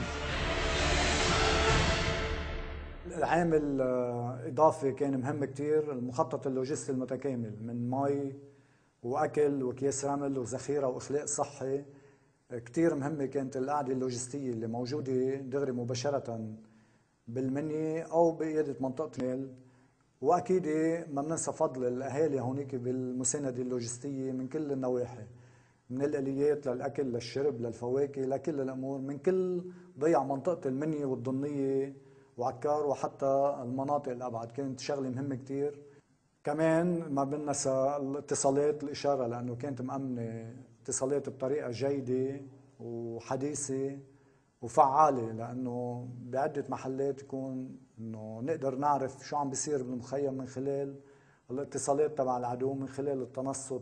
العامل إضافي كان مهم كتير، المخطط اللوجستي المتكامل من مي وأكل وكياس رمل وذخيرة وإخلاء صحي. كتير مهمة كانت القاعدة اللوجستية اللي موجودة دغري مباشرة بالمنية أو بقيادة منطقة ميل. وأكيد ما بننسى فضل الأهالي هونيك بالمساندة اللوجستية من كل النواحي، من الآليات للأكل للشرب للفواكه لكل الأمور، من كل ضيع منطقة المنية والضنية وعكار وحتى المناطق الأبعد. كانت شغلة مهمة كتير. كمان ما بننسى الاتصالات، الإشارة، لأنه كانت مأمنة اتصالات بطريقة جيدة وحديثة وفعالة، لأنه بعدة محلات يكون إنه نقدر نعرف شو عم بيصير بالمخيم من خلال الاتصالات تبع العدو، من خلال التنصت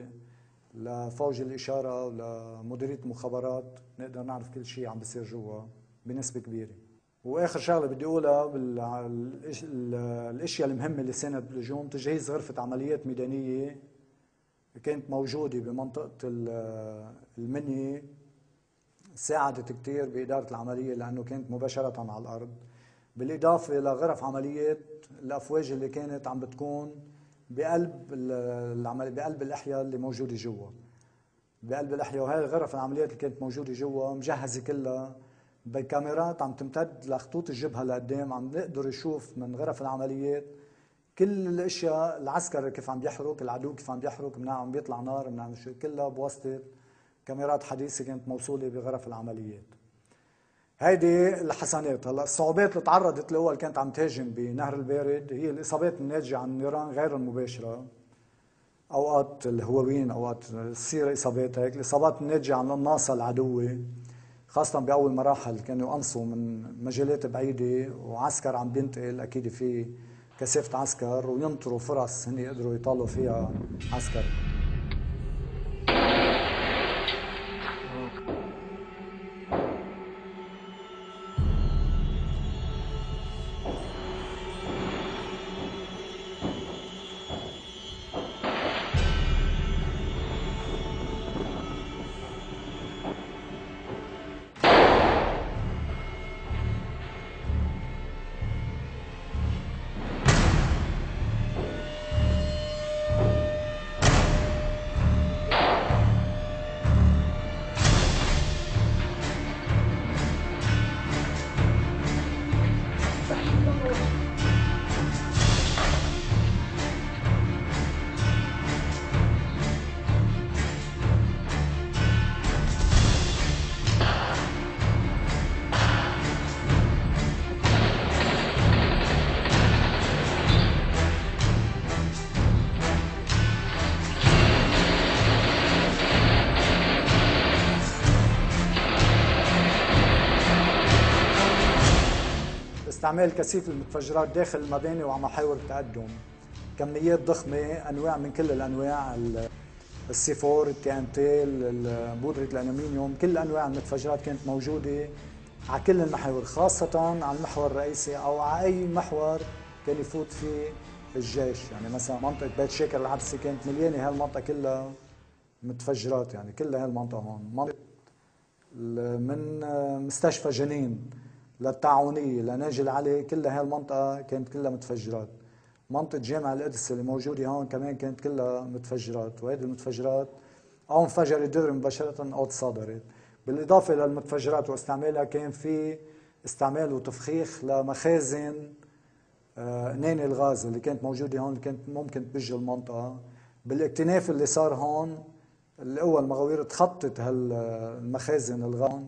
لفوج الإشارة ولمديرية المخابرات، نقدر نعرف كل شيء عم بيصير جوا بنسبة كبيرة. واخر شغله بدي اقولها الاشياء المهمه اللي ساندت بالهجوم، تجهيز غرفه عمليات ميدانيه كانت موجوده بمنطقه المنيا، ساعدت كتير باداره العمليه لانه كانت مباشره على الارض. بالاضافه لغرف عمليات الافواج اللي كانت عم بتكون بقلب بقلب الاحياء اللي موجوده جوا، بقلب الاحياء. وهي غرف العمليات اللي كانت موجوده جوا مجهزه كلها بكاميرات عم تمتد لخطوط الجبهه لقدام، عم نقدر نشوف من غرف العمليات كل الاشياء، العسكر كيف عم بيحرق، العدو كيف عم بيحرق، عم بيطلع نار، بنعمل شيء كلها بواسطه كاميرات حديثه كانت موصوله بغرف العمليات. هيدي الحسنات. هلا الصعوبات اللي تعرضت الاول كانت عم تهاجم بنهر البارد هي الاصابات الناتجه عن النيران غير المباشره، اوقات الهواوين اوقات تصير اصابات هيك. الاصابات الناتجه عن القناصه العدوه خاصة بأول مراحل كانوا يقنصوا من مجالات بعيدة، وعسكر عم بينتقل أكيد في كثافة عسكر وينطروا فرص هن يقدروا يطالوا فيها عسكر. استعمال كثيف المتفجرات داخل المباني وعم محاور التقدم، كميات ضخمة، أنواع من كل الأنواع، السي 4، التي ان تي، بودرة الألمنيوم، كل أنواع المتفجرات كانت موجودة على كل المحاور، خاصة على المحور الرئيسي أو على أي محور كان يفوت فيه الجيش. يعني مثلا منطقة بيت شاكر العبسي كانت مليانة هالمنطقة كلها متفجرات، يعني كلها هالمنطقة هون. منطقة من مستشفى جنين للتعاونية لناجي العلي كلها هالمنطقة كانت كلها متفجرات. منطقة جامع القدس اللي موجودة هون كمان كانت كلها متفجرات، وهذه المتفجرات أو انفجرت دغري مباشرة أو تصادرت. بالإضافة للمتفجرات واستعمالها كان في استعمال وتفخيخ لمخازن ناني الغاز اللي كانت موجودة هون، اللي كانت ممكن تبج المنطقة. بالاكتناف اللي صار هون القوى المغوير تخطت هالمخازن الغاز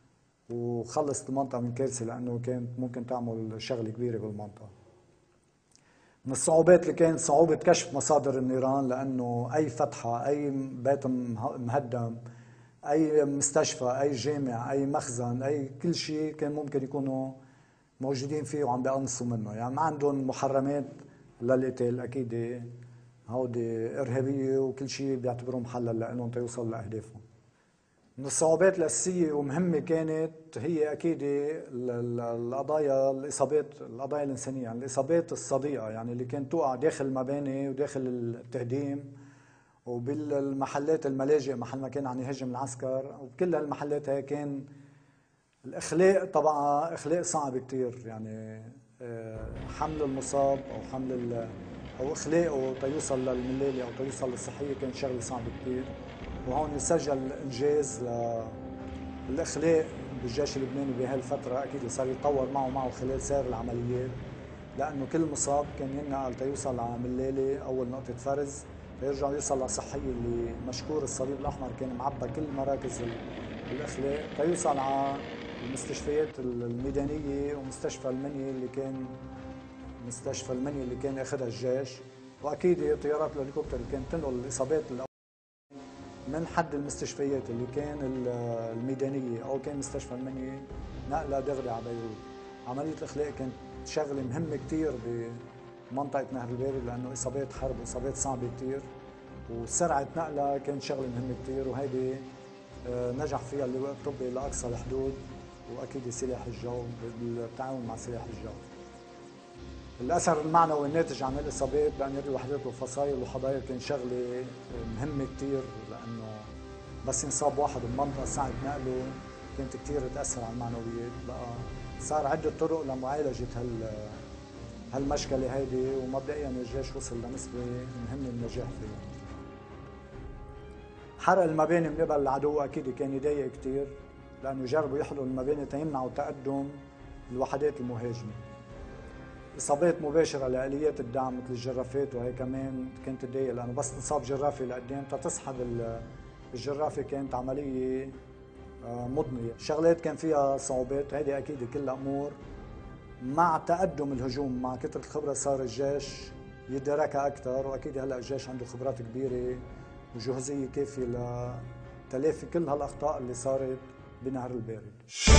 وخلصت المنطقة من كارثة، لأنه كانت ممكن تعمل شغلة كبيرة بالمنطقة. من الصعوبات اللي كانت صعوبة كشف مصادر النيران، لأنه أي فتحة، أي بيت مهدم، أي مستشفى، أي جامع، أي مخزن، أي كل شيء كان ممكن يكونوا موجودين فيه وعم بيقنصوا منه. يعني ما عندهم محرمات للقتال، أكيد هودي إرهابية وكل شيء بيعتبروه محلل لأنهم تيوصل لأهدافهم. من الصعوبات الأساسية ومهمة كانت هي أكيد القضايا القضايا الإنسانية، يعني الإصابات الصديقة، يعني اللي كانت توقع داخل المباني وداخل التهديم وبالمحلات الملاجئ محل ما كان عم يهجم العسكر، وبكل هالمحلات هي كان الإخلاء طبعا إخلاء صعب كتير، يعني حمل المصاب أو أو إخلاقه تيوصل للملالي أو تيوصل للصحية كان شغلة صعبة كتير. وهون يسجل إنجاز للإخلاء بالجيش اللبناني بهالفترة، أكيد صار يتطور معه خلال سير العمليات، لأنه كل مصاب كان ينقل تيوصل على ملالي أول نقطة فرز فيرجع يوصل لصحية اللي مشكور الصليب الأحمر كان معبى كل مراكز الإخلاء تيوصل على المستشفيات الميدانية ومستشفى المنيا اللي كان أخذها الجيش، وأكيد طيارات الهليكوبتر اللي كانت تنقل الإصابات من حد المستشفيات اللي كان الميدانية أو كان مستشفى المنيا نقلها دغري على بيروت. عملية الإخلاء كانت شغلة مهمة كتير بمنطقة نهر البارد لأنه إصابات حرب وإصابات صعبة كتير، وسرعة نقلها كانت شغلة مهمة كتير، وهيدي نجح فيها اللواء الطبي لأقصى الحدود، وأكيد سلاح الجو بالتعاون مع سلاح الجو. الأثر المعنوي الناتج عن الإصابات بأن يدي وحدات وفصائل وحضاير كان شغلة مهمة كتير، لأنه بس ينصاب واحد بمنطقة ساعة نقله كانت كتير تأثر على المعنويات. بقى صار عدة طرق لمعالجة هالمشكلة هيدي، ومبدئيا الجيش وصل لنسبة مهمة من النجاح فيها. حرق المباني من قبل العدو أكيد كان يضايق كتير، لأنه جربوا يحرقوا المباني تيمنعوا تقدم الوحدات المهاجمة. إصابات مباشرة لآليات الدعم مثل الجرافات وهي كمان كانت تضايق، لأنه بس تنصاب جرافة لقدام تسحب الجرافة كانت عملية مضنية. شغلات كان فيها صعوبات، هذه أكيد كلها أمور مع تقدم الهجوم مع كثرة الخبرة صار الجيش يدركها أكثر، وأكيد هلأ الجيش عنده خبرات كبيرة وجهزية كافية لتلافي كل هالأخطاء اللي صارت بنهر البارد.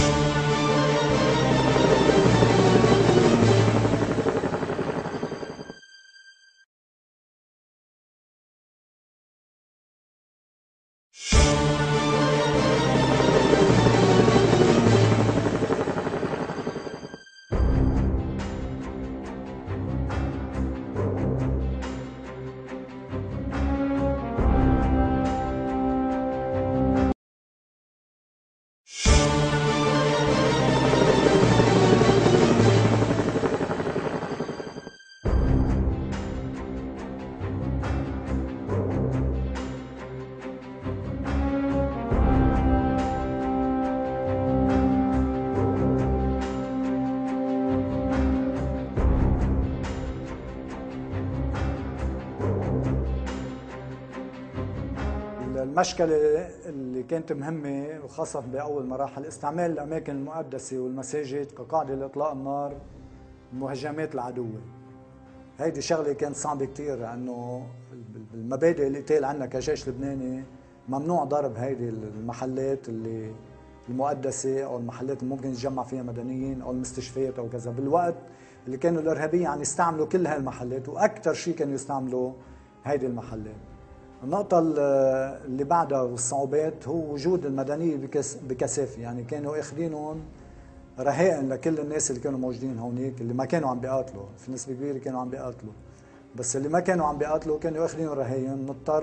المشكلة اللي كانت مهمة وخاصة بأول مراحل استعمال الأماكن المقدسة والمساجد كقاعدة لإطلاق النار مهاجمات العدوة. هيدي شغلة كانت صعبة كتير، لأنه بالمبادئ القتال عندنا كجيش لبناني ممنوع ضرب هيدي المحلات اللي المقدسة أو المحلات اللي ممكن يتجمع فيها مدنيين أو المستشفيات أو كذا، بالوقت اللي كانوا الإرهابيين عم يستعملوا كل هاي المحلات، وأكثر شيء كانوا يستعملوا هيدي المحلات. النقطة اللي بعدها والصعوبات هو وجود المدنية بكثافة، يعني كانوا اخذينهم رهائن لكل الناس اللي كانوا موجودين هونيك اللي ما كانوا عم بيقاتلوا، في نسبة كبيرة كانوا عم بيقاتلوا، بس اللي ما كانوا عم بيقاتلوا كانوا اخذينهم رهائن، نضطر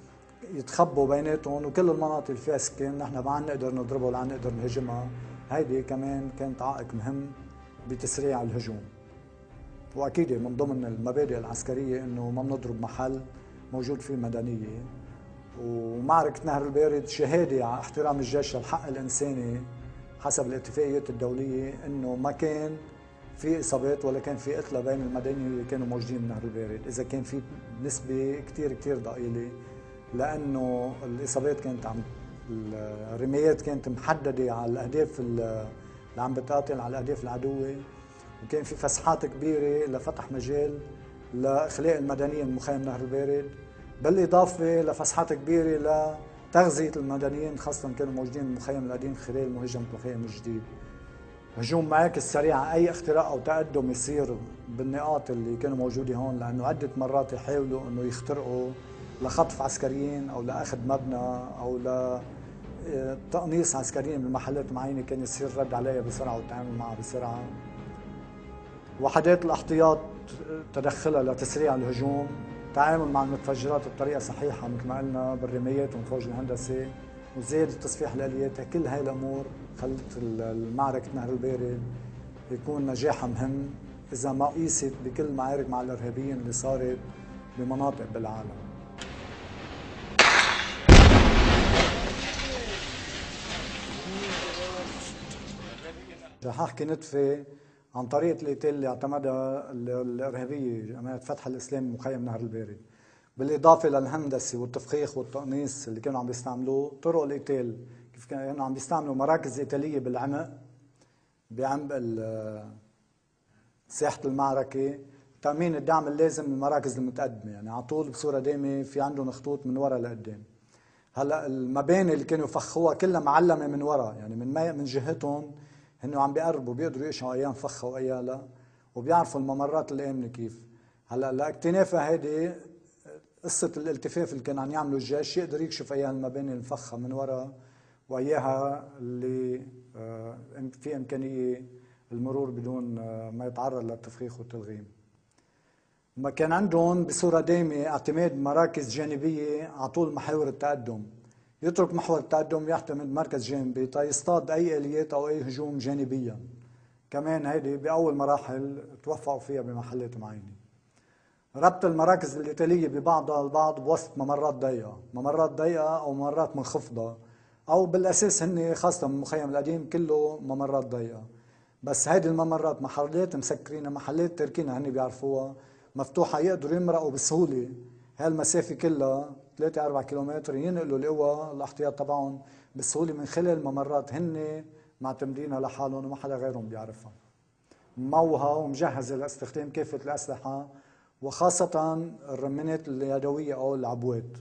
يتخبوا بيناتهم، وكل المناطق اللي فيها سكان نحن ما عم نقدر نضربها ولا عم نقدر نهاجمها. هيدي كمان كانت عائق مهم بتسريع الهجوم. واكيد من ضمن المبادئ العسكرية انه ما بنضرب محل موجود فيه مدنية. ومعركة نهر البارد شهادة على احترام الجيش للحق الإنساني حسب الاتفاقيات الدولية، إنه ما كان في إصابات ولا كان في قتلى بين المدنيين اللي كانوا موجودين بنهر البارد، إذا كان في نسبة كتير ضئيلة، لأنه الإصابات كانت الرمايات كانت محددة على الأهداف اللي عم بتقاتل على الأهداف العدوة، وكان في فسحات كبيرة لفتح مجال لإخلاء المدنيين من مخيم نهر البارد، بالإضافة لفسحات كبيرة لتغذية المدنيين خاصة كانوا موجودين بالمخيم القديم خلال مهاجمة المخيم الجديد. هجوم معاكس سريع، أي اختراق أو تقدم يصير بالنقاط اللي كانوا موجودة هون، لأنه عدة مرات يحاولوا أنه يخترقوا لخطف عسكريين أو لأخذ مبنى أو تقنيص عسكريين بمحلات معينة كان يصير رد عليها بسرعة والتعامل معها بسرعة. وحدات الاحتياط تدخلها لتسريع الهجوم، تعامل مع المتفجرات بطريقة صحيحة مثل ما قلنا بالرمايات ومفوج الهندسة، وزيادة تصفيح الآليات. كل هاي الأمور خلت المعركة نهر البارد يكون نجاحها مهم إذا ما قيست بكل معارك مع الإرهابيين اللي صارت بمناطق بالعالم. رح أحكي نتفة عن طريقة القتال اللي اعتمدها الإرهابية جماعة فتح الإسلام مخيم نهر البارد، بالإضافة للهندسة والتفخيخ والتقنيص اللي كانوا عم بيستعملوه. طرق القتال كيف كانوا عم بيستعملوا مراكز قتالية بالعمق بعمق ساحة المعركة، تأمين الدعم اللازم للمراكز المتقدمة، يعني على طول بصورة دائمة في عندهم خطوط من وراء لقدام. هلا المباني اللي كانوا يفخوها كلها معلمة من وراء، يعني من جهتهم هنو عم بيقربوا بيقدروا يقشعوا ايام فخة وايام لا، وبيعرفوا الممرات الآمنة كيف. هلا لاكتنافها هيدي قصة الالتفاف اللي كان عم يعملوا الجيش، يقدر يكشف اياها المباني المفخة من وراء واياها اللي في امكانية المرور بدون ما يتعرض للتفخيخ والتلغيم. ما كان عندهم بصورة دائمة اعتماد مراكز جانبية على طول محاور التقدم، يترك محور التقدم يعتمد مركز جانبي تيصطاد أي آليات أو أي هجوم جانبيا. كمان هيدي بأول مراحل توفقوا فيها بمحلات معينة. ربط المراكز القتالية ببعضها البعض بوسط ممرات ضيقة أو ممرات منخفضة، أو بالأساس هن خاصة من المخيم القديم كله ممرات ضيقة، بس هيدي الممرات محلات مسكرينها، محلات تركينها هن بيعرفوها مفتوحة، يقدروا يمرقوا بسهولة هالمسافة كلها 3-4 كيلومتر، ينقلوا القوى الاحتياط تبعهم بسهولة من خلال ممرات هن معتمدينها لحالهم وما حدا غيرهم بيعرفها، موها ومجهزة لاستخدام كافة الأسلحة وخاصة الرمانات اليدوية أو العبوات.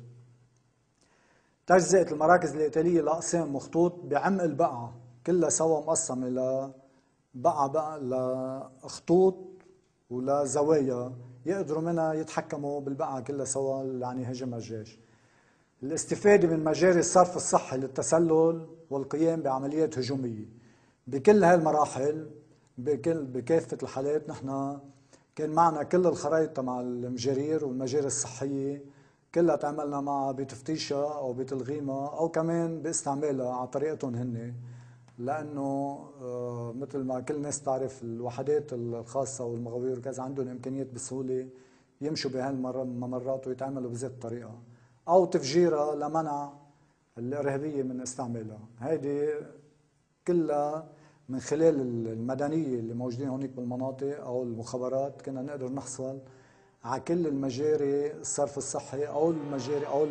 تجزئة المراكز القتالية لأقسام وخطوط بعمق البقعة كلها سوا مقسمة لبقعة لخطوط ولزوايا يقدروا منها يتحكموا بالبقعة كلها سوا اللي عم يهاجمها الجيش. الاستفادة من مجاري الصرف الصحي للتسلل والقيام بعمليات هجومية. بكل هاي المراحل بكافة الحالات نحن كان معنا كل الخرائط مع المجارير والمجاري الصحية كلها تعملنا معها بتفتيشها أو بتلغيمها أو كمان باستعمالها على طريقتهم هن، لأنه مثل ما كل الناس تعرف الوحدات الخاصة والمغاوير وكذا عندهم إمكانيات بسهولة يمشوا بهالممرات ويتعاملوا بذات الطريقة، أو تفجيرها لمنع الإرهابية من استعمالها. هيدي كلها من خلال المدنية اللي موجودين هونيك بالمناطق أو المخابرات كنا نقدر نحصل على كل المجاري الصرف الصحي أو المجاري أو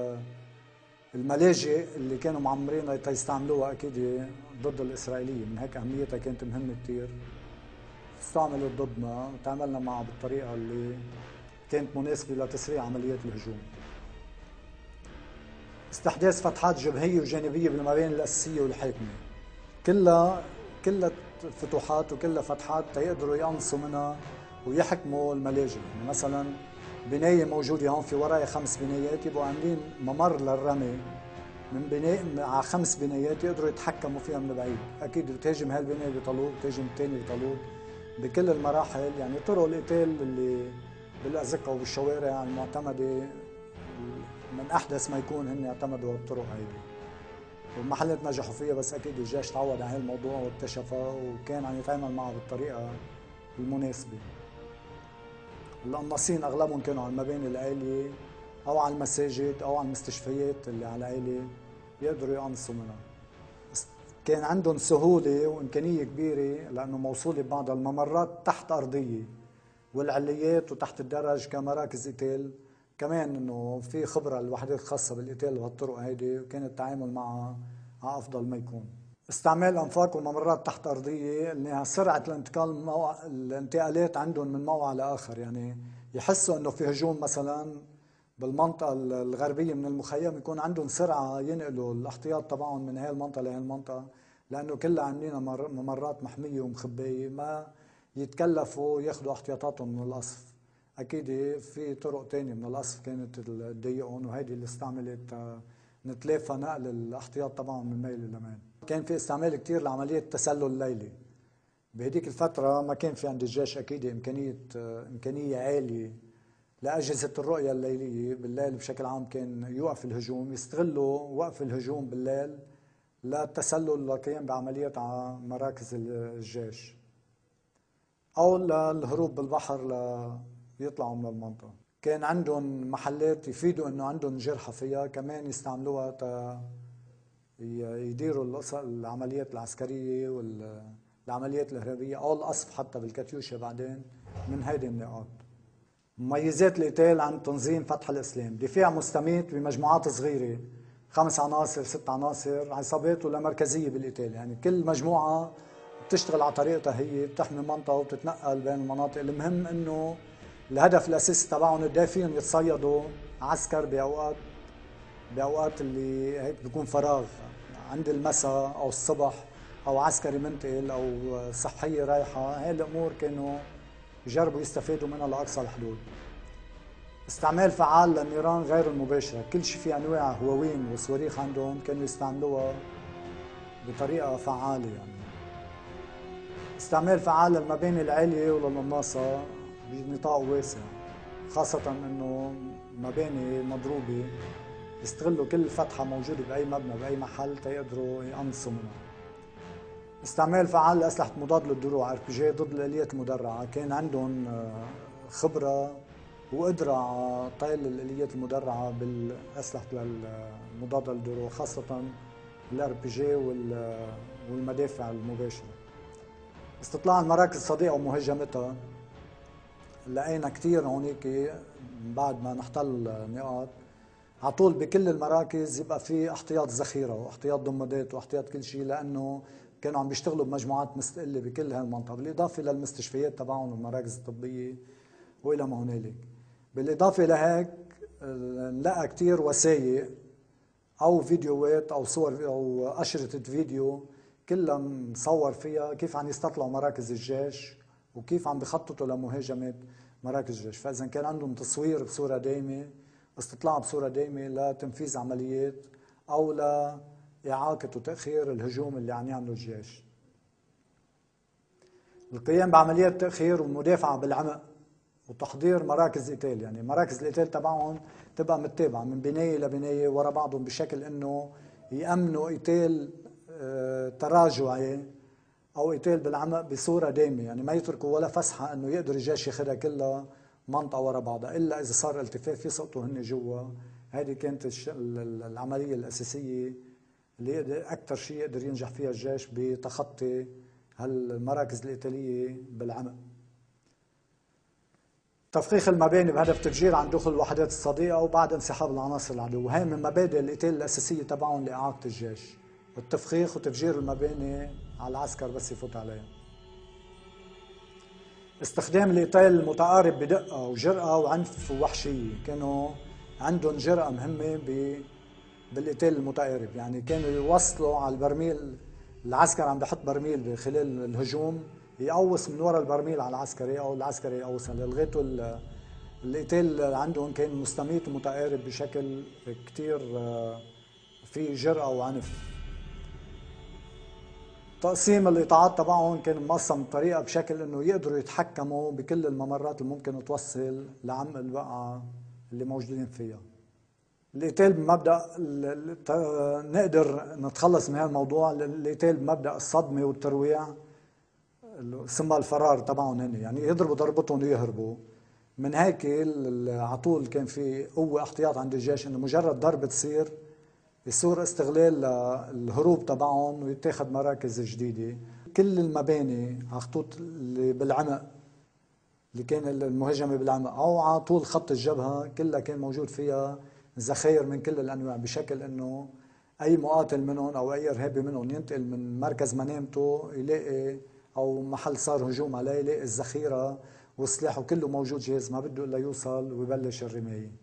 الملاجئ اللي كانوا معمرينها تيستعملوها أكيد ضد الإسرائيليين. من هيك أهميتها كانت مهمة كتير، استعملت ضدنا وتعاملنا معها بالطريقة اللي كانت مناسبة لتسريع عمليات الهجوم. استحداث فتحات جبهية وجانبية بالمباني الأساسية والحاكمة، كلها فتوحات وكلها فتحات تيقدروا يقنصوا منها ويحكموا الملاجئ. يعني مثلا بناية موجودة هون في ورايا 5 بنايات يبقوا عاملين ممر للرمي من بناء على 5 بنايات يقدروا يتحكموا فيها من بعيد. أكيد بتهاجم هالبناية بطلوق، بتهاجم الثاني بطلوق، بكل المراحل. يعني طرق القتال اللي بالأزقة وبالشوارع المعتمدة من أحدث ما يكون هن اعتمدوا الطرق هيدي والمحلات نجحوا فيها، بس أكيد الجيش تعود على هالموضوع واكتشفها وكان عم يتعامل معها بالطريقة المناسبة. القناصين أغلبهم كانوا على المباني العالية أو على المساجد أو على المستشفيات اللي على العالية يقدروا يقنصوا منها. كان عندهم سهولة وإمكانية كبيرة لأنه موصولة ببعض الممرات تحت أرضية والعليات وتحت الدرج كمراكز قتال. كمان إنه في خبرة الوحدات الخاصة بالقتال بهالطرق هيدي وكان التعامل معها على أفضل ما يكون. استعمال أنفاق وممرات تحت أرضية إنها سرعة الانتقال الانتقالات عندهم من موقع لآخر، يعني يحسوا إنه في هجوم مثلا بالمنطقة الغربية من المخيم يكون عندهم سرعة ينقلوا الاحتياط تبعهم من هاي المنطقة لهي المنطقة، لأنه كلها عاملين ممرات محمية ومخبية ما يتكلفوا ياخذوا احتياطاتهم من القصف. أكيد في طرق تانية من القصف كانت تضايقهم وهيدي اللي استعملت نتلافى نقل الاحتياط تبعهم من ميل لميل. كان في استعمال كتير لعملية التسلل الليلي. بهديك الفترة ما كان في عند الجيش أكيد إمكانية عالية لأجهزة الرؤية الليلية. بالليل بشكل عام كان يوقف الهجوم، يستغلوا وقف الهجوم بالليل للتسلل للقيام بعمليات على مراكز الجيش أو للهروب بالبحر ليطلعوا من المنطقة. كان عندهم محلات يفيدوا انه عندهم جرحى فيها، كمان يستعملوها يديروا العمليات العسكرية والعمليات الإرهابية أو القصف حتى بالكاتيوشا بعدين من هيدي النقاط. مميزات القتال عند تنظيم فتح الإسلام: دفاع مستميت بمجموعات صغيرة، 5 عناصر 6 عناصر، عصابات ولا مركزية بالقتال. يعني كل مجموعة بتشتغل على طريقتها، هي بتحمي منطقة وبتتنقل بين المناطق. المهم انه الهدف الاساسي تبعهم قد فيهم يتصيدوا عسكر باوقات اللي هيك بيكون فراغ عند المساء او الصبح، او عسكري منتقل او صحيه رايحه. هاي الامور كانوا يجربوا يستفادوا منها لاقصى الحدود. استعمال فعال للنيران غير المباشره، كل شيء في انواع هواوين وصواريخ عندهم كانوا يستعملوها بطريقه فعاله. يعني استعمال فعال للمباني العاليه وللقناصه بنطاق واسع، خاصة انه مباني مضروبة يستغلوا كل فتحة موجودة بأي مبنى بأي محل تيقدروا يقنصوا منها. استعمال فعال لأسلحة مضاد للدروع RPG ضد الآليات المدرعة، كان عندهم خبرة وقدرة على طيل الآليات المدرعة بالأسلحة المضادة للدروع، خاصة RPG والمدافع المباشرة. استطلاع المراكز الصديقة ومهاجمتها، لقينا كثير هونيك بعد ما نحتل النقاط على طول بكل المراكز يبقى في احتياط ذخيره واحتياط ضمادات واحتياط كل شيء، لانه كانوا عم بيشتغلوا بمجموعات مستقله بكل هالمنطقه، بالاضافه للمستشفيات تبعهم والمراكز الطبيه والى ما هنالك. بالاضافه لهيك نلقى كثير وثائق او فيديوهات او صور او اشرطه فيديو كلها مصور فيها كيف عم يستطلعوا مراكز الجيش وكيف عم بخططوا لمهاجمة مراكز الجيش. فإذا كان عندهم تصوير بصورة دائمة، استطلاع بصورة دائمة لتنفيذ عمليات أو لإعاقة وتأخير الهجوم اللي عم يعمله الجيش. القيام بعمليات تأخير والمدافعة بالعمق وتحضير مراكز قتال، يعني مراكز القتال تبعهم تبقى متابعة من بناية لبناية ورا بعضهم بشكل إنه يأمنوا قتال تراجعي او قتال بالعمق بصوره دائمه، يعني ما يتركوا ولا فسحه انه يقدر الجيش ياخذها كلها منطقه ورا بعضها، الا اذا صار التفاف يسقطوا هن جوا. هذه كانت العمليه الاساسيه اللي اكثر شيء يقدر ينجح فيها الجيش بتخطي هالمراكز القتاليه بالعمق. تفخيخ المباني بهدف تفجير عن دخول الوحدات الصديقه وبعد انسحاب العناصر العدو، وهي من مبادئ القتال الاساسيه تبعهم لاعاقه الجيش، التفخيخ وتفجير المباني على العسكر بس يفوت عليها. استخدام القتال المتقارب بدقة وجرأة وعنف ووحشية، كانوا عندهم جرأة مهمة بالقتال المتقارب، يعني كانوا يوصلوا على البرميل، العسكر عم بحط برميل خلال الهجوم يقوص من وراء البرميل على العسكري او العسكري يقوص لغايته. القتال عندهم كان مستميت ومتقارب بشكل كتير فيه جرأة وعنف. تقسيم الإطاعات تبعهم كان مقسم بطريقة بشكل انه يقدروا يتحكموا بكل الممرات اللي ممكن توصل لعمق الوقعة اللي موجودين فيها. القتال بمبدأ نقدر نتخلص من هذا الموضوع، القتال بمبدأ الصدمة والترويع، سمى الفرار تبعهم هن، يعني يضربوا ضربتهم ويهربوا. من هيك على طول كان في قوة احتياط عند الجيش انه مجرد ضربة تصير يصير استغلال الهروب تبعهم ويتاخد مراكز جديدة. كل المباني على خطوط اللي بالعمق اللي كان المهاجمة بالعمق أو على طول خط الجبهة كلها كان موجود فيها ذخاير من كل الأنواع، بشكل أنه أي مقاتل منهم أو أي إرهابي منهم ينتقل من مركز منامته يلاقي أو محل صار هجوم عليه يلاقي الذخيرة والسلاح وكله موجود جاهز، ما بده إلا يوصل ويبلش الرماية.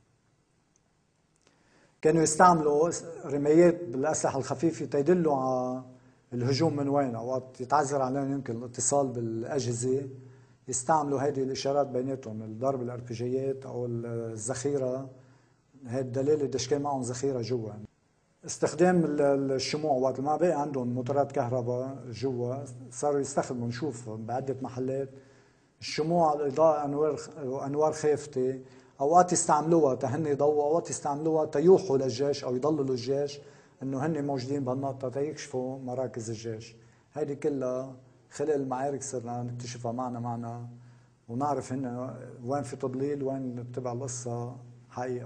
كانوا يستعملوا رمايات بالأسلحة الخفيفة تيدلوا على الهجوم من وين، أوقات يتعذر عليهم يمكن الاتصال بالأجهزة، يستعملوا هذه الإشارات بيناتهم، الضرب الأربجيات أو الذخيرة هي الدليل قديش كان معهم ذخيره جوا. استخدام الشموع وقت ما بقي عندهم موتورات كهرباء جوا صاروا يستخدموا، نشوف بعده محلات الشموع الاضاءه انوار خافته، اوقات يستعملوها تهن يضووا، اوقات يستعملوها تيوحوا للجيش او يضللوا الجيش انه هن موجودين بهالنقطه تيكشفوا مراكز الجيش. هيدي كلها خلال المعارك صرنا نكتشفها معنا ونعرف هن وين في تضليل وين تبع القصه حقيقه.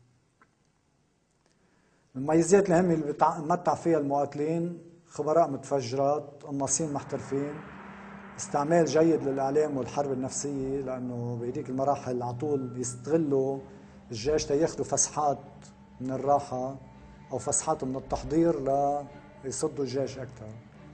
المميزات الهامه اللي بتمتع فيها المقاتلين: خبراء متفجرات، قناصين محترفين، استعمال جيد للاعلام والحرب النفسيه، لانه بهديك المراحل على طول يستغلوا الجيش تياخذوا فسحات من الراحه او فسحات من التحضير ليصدوا الجيش اكثر.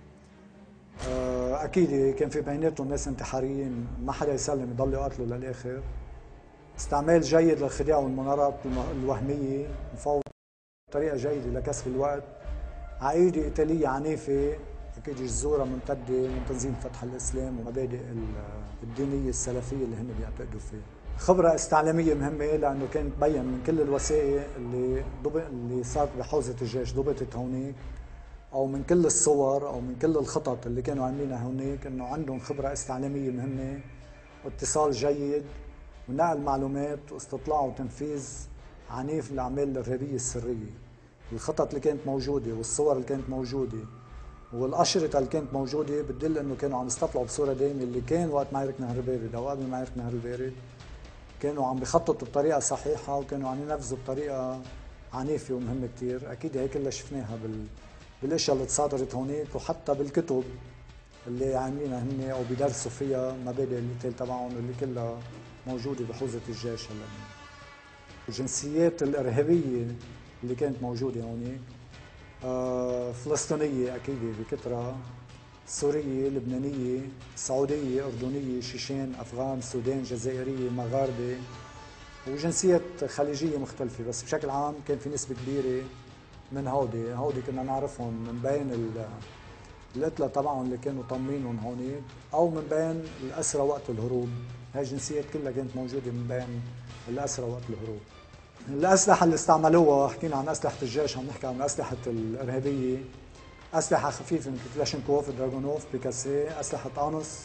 اكيد كان في بيناتهم ناس انتحاريين، ما حدا يسلم يضل يقاتلوا للاخر. استعمال جيد للخداع والمنارات الوهميه، مفاوض طريقه جيده لكسب الوقت. عقيده قتاليه عنيفه، اكيد جذورها ممتده من تنظيم فتح الاسلام ومبادئ الدينيه السلفيه اللي هن بيعتقدوا فيها. خبره استعلاميه مهمه لانه كانت تبين من كل الوثائق اللي صارت بحوزه الجيش ضبطت هونيك، او من كل الصور او من كل الخطط اللي كانوا عاملينها هونيك، انه عندهم خبره استعلاميه مهمه واتصال جيد ونقل معلومات واستطلاع وتنفيذ عنيف للاعمال الارهابيه السريه. الخطط اللي كانت موجوده والصور اللي كانت موجوده والاشرطه اللي كانت موجوده بتدل انه كانوا عم يستطلعوا بصوره دائمه اللي كان وقت معركه نهر البارد او قبل معركه نهر البارد، كانوا عم بيخططوا بطريقه صحيحه وكانوا عم ينفذوا بطريقه عنيفه ومهمه كثير. اكيد هي كلها شفناها بالاشياء اللي تصادرت هونيك، وحتى بالكتب اللي عاملينها هن او بيدرسوا فيها مبادئ القتال تبعهم اللي كلها موجوده بحوزه الجيش هلا. الجنسيات الارهابيه اللي كانت موجوده هونيك فلسطينيه اكيد بكثره، سوريه، لبنانيه، سعوديه، اردنيه، شيشان، افغان، سودان، جزائريه، مغاربه، وجنسيات خليجيه مختلفه. بس بشكل عام كان في نسبه كبيره من هودي كنا نعرفهم من بين القتلى تبعهم اللي كانوا طامرينهم هونيك او من بين الاسرى وقت الهروب. هاي الجنسيات كلها كانت موجوده من بين الاسرى وقت الهروب. الاسلحه اللي استعملوها، حكينا عن اسلحه الجيش، عم نحكي عن اسلحه الارهابيه. اسلحه خفيفه مثل كلاشينكوف، دراغونوف، بيكاسي، اسلحه انس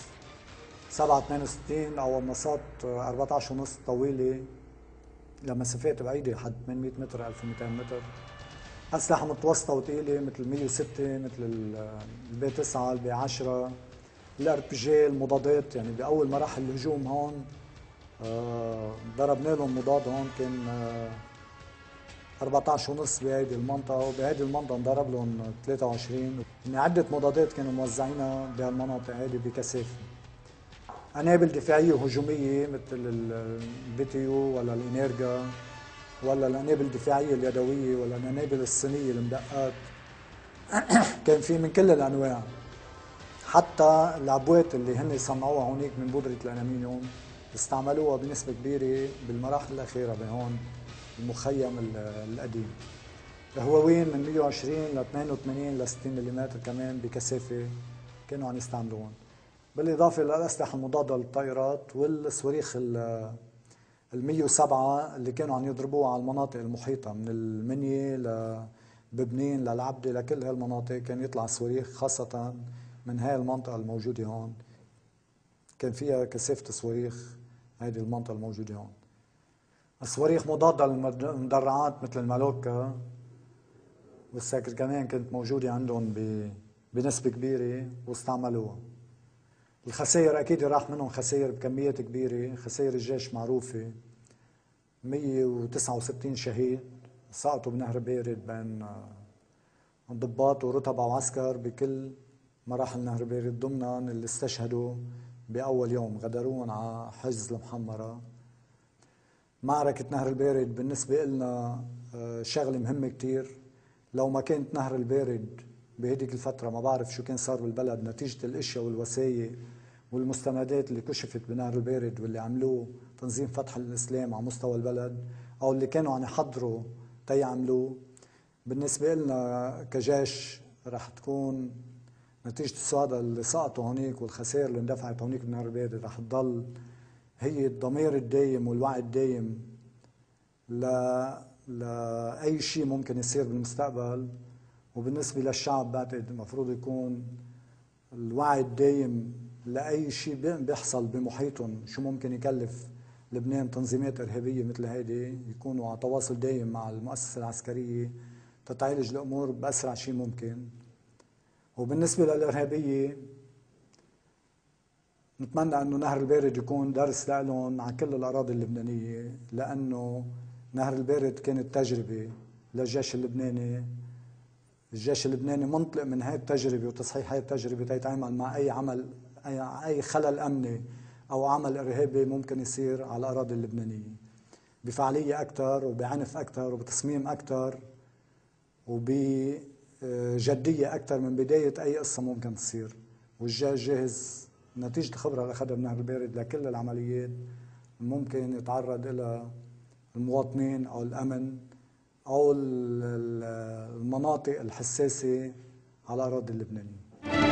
7.62 او قناصات 14.5 طويله لمسافات بعيده لحد 800 متر 1200 متر. اسلحه متوسطه وثقيله مثل 106، مثل البي 9، البي 10، الار بي جي، المضادات. يعني باول مراحل الهجوم هون ضربنا لهم مضاد هون كان 14.5 بهيدي المنطقه، وبهيدي المنطقه انضرب لهم 23. يعني عده مضادات كانوا موزعينها بهالمناطق هيدي بكثافه. قنابل دفاعيه وهجوميه مثل البي تي يو ولا الانيرجا ولا القنابل الدفاعيه اليدويه ولا القنابل الصينيه المدقات. كان في من كل الانواع، حتى العبوات اللي هن صنعوها هونيك من بودره الالمنيوم استعملوها بنسبه كبيره بالمراحل الاخيره بهون المخيم القديم. الهواوين من 120 ل 82 ل 60 ملم كمان بكثافه كانوا عم يستعملوهم، بالاضافه للاسلحه المضاده للطائرات والصواريخ ال 107 اللي كانوا عم يضربوها على المناطق المحيطه من المنيه لببنين للعبده، لكل هالمناطق كان يطلع صواريخ، خاصه من هاي المنطقه الموجوده هون كان فيها كثافه صواريخ. هيدي المنطقه الموجوده هون الصواريخ مضاده للمدرعات مثل المالوكا والساكر كمان كانت موجوده عندهم بنسبه كبيره واستعملوها. الخسائر اكيد راح منهم خسائر بكميات كبيره، خسائر الجيش معروفه، 169 شهيد سقطوا بنهر بارد بين ضباط ورتبة وعسكر بكل مراحل نهر بارد، ضمنهم اللي استشهدوا باول يوم غدروهم على حجز المحمره. معركه نهر البارد بالنسبه لنا شغله مهمه كتير. لو ما كانت نهر البارد بهديك الفتره ما بعرف شو كان صار بالبلد نتيجه الاشياء والوثائق والمستندات اللي كشفت بنهر البارد واللي عملوه تنظيم فتح الاسلام على مستوى البلد او اللي كانوا عم يحضروا تيعملوه. بالنسبه لنا كجيش رح تكون نتيجه الشهداء اللي سقطوا هونيك والخسائر اللي اندفعت هونيك بنهر البارد رح تضل هي الضمير الدايم والوعي الدايم لأي شيء ممكن يصير بالمستقبل. وبالنسبة للشعب بعتقد المفروض يكون الوعي الدايم لأي شيء بيحصل بمحيطهم، شو ممكن يكلف لبنان تنظيمات إرهابية مثل هيدي، يكونوا على تواصل دايم مع المؤسسة العسكرية تتعالج الأمور بأسرع شيء ممكن. وبالنسبة للإرهابية نتمنى أنه نهر البارد يكون درس لهم على كل الأراضي اللبنانية، لأنه نهر البارد كانت تجربة للجيش اللبناني. الجيش اللبناني منطلق من هاي التجربة وتصحيح هاي التجربة تيتعامل مع أي عمل، أي خلل أمني أو عمل إرهابي ممكن يصير على الأراضي اللبنانية بفعالية أكثر وبعنف أكثر وبتصميم أكثر وبجدية أكثر من بداية أي قصة ممكن تصير. والجيش جاهز نتيجة الخبرة اللي أخذها بنهر البارد لكل العمليات ممكن يتعرض إلى المواطنين أو الأمن أو المناطق الحساسة على الأراضي اللبنانية.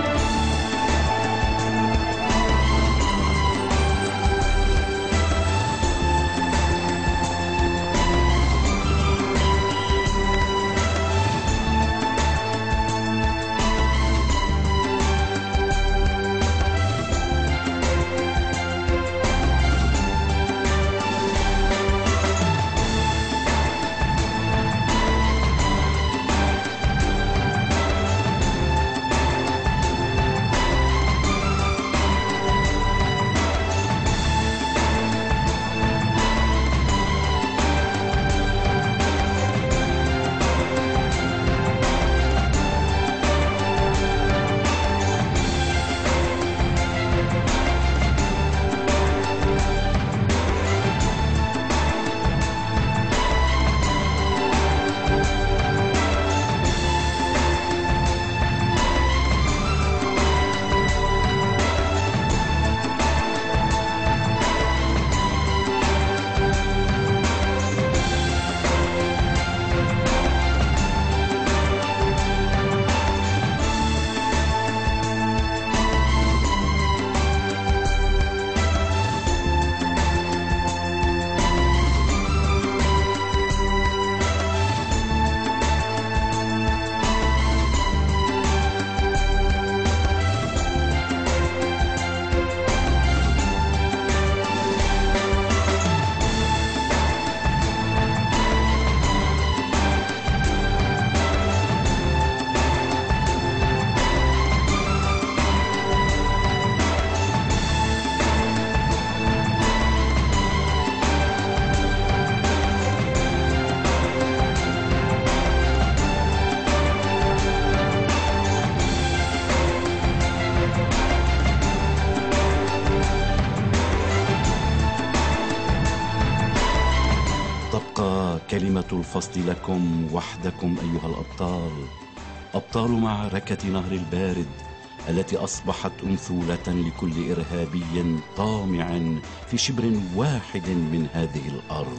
كلمة الفصل لكم وحدكم أيها الأبطال، أبطال معركة نهر البارد التي أصبحت أنثولة لكل إرهابي طامع في شبر واحد من هذه الأرض.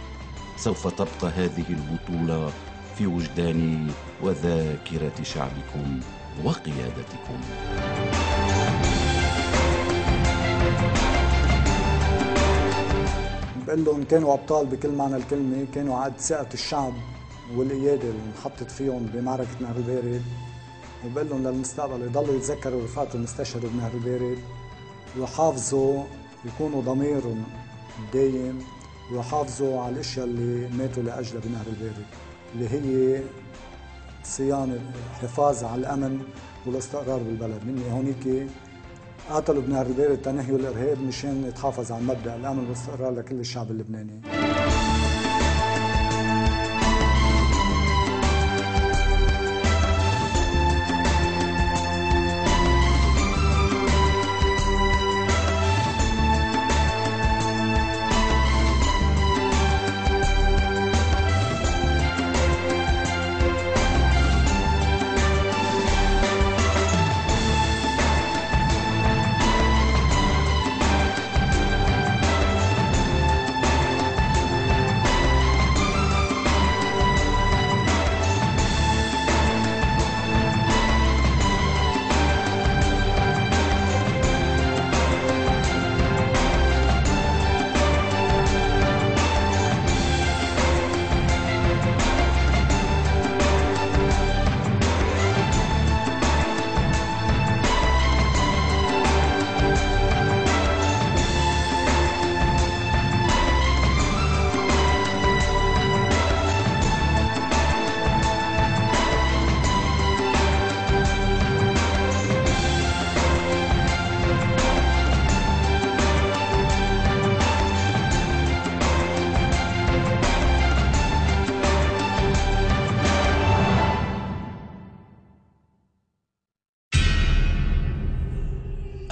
سوف تبقى هذه البطولة في وجدان وذاكرة شعبكم وقيادتكم. بقول لهم كانوا أبطال بكل معنى الكلمة، كانوا عقد ثقة الشعب والقيادة اللي انحطت فيهم بمعركة نهر البارد. وبقول لهم للمستقبل يضلوا يتذكروا رفقاتهم استشهدوا بنهر البارد، ويحافظوا يكونوا ضميرهم دايم، ويحافظوا على الاشياء اللي ماتوا لاجلها بنهر البارد، اللي هي صيانة حفاظ على الأمن والاستقرار بالبلد. من هونيك قاتلوا بنهر البارد تنهيوا الإرهاب مشان يتحافظ على مبدأ الأمن والاستقرار لكل الشعب اللبناني.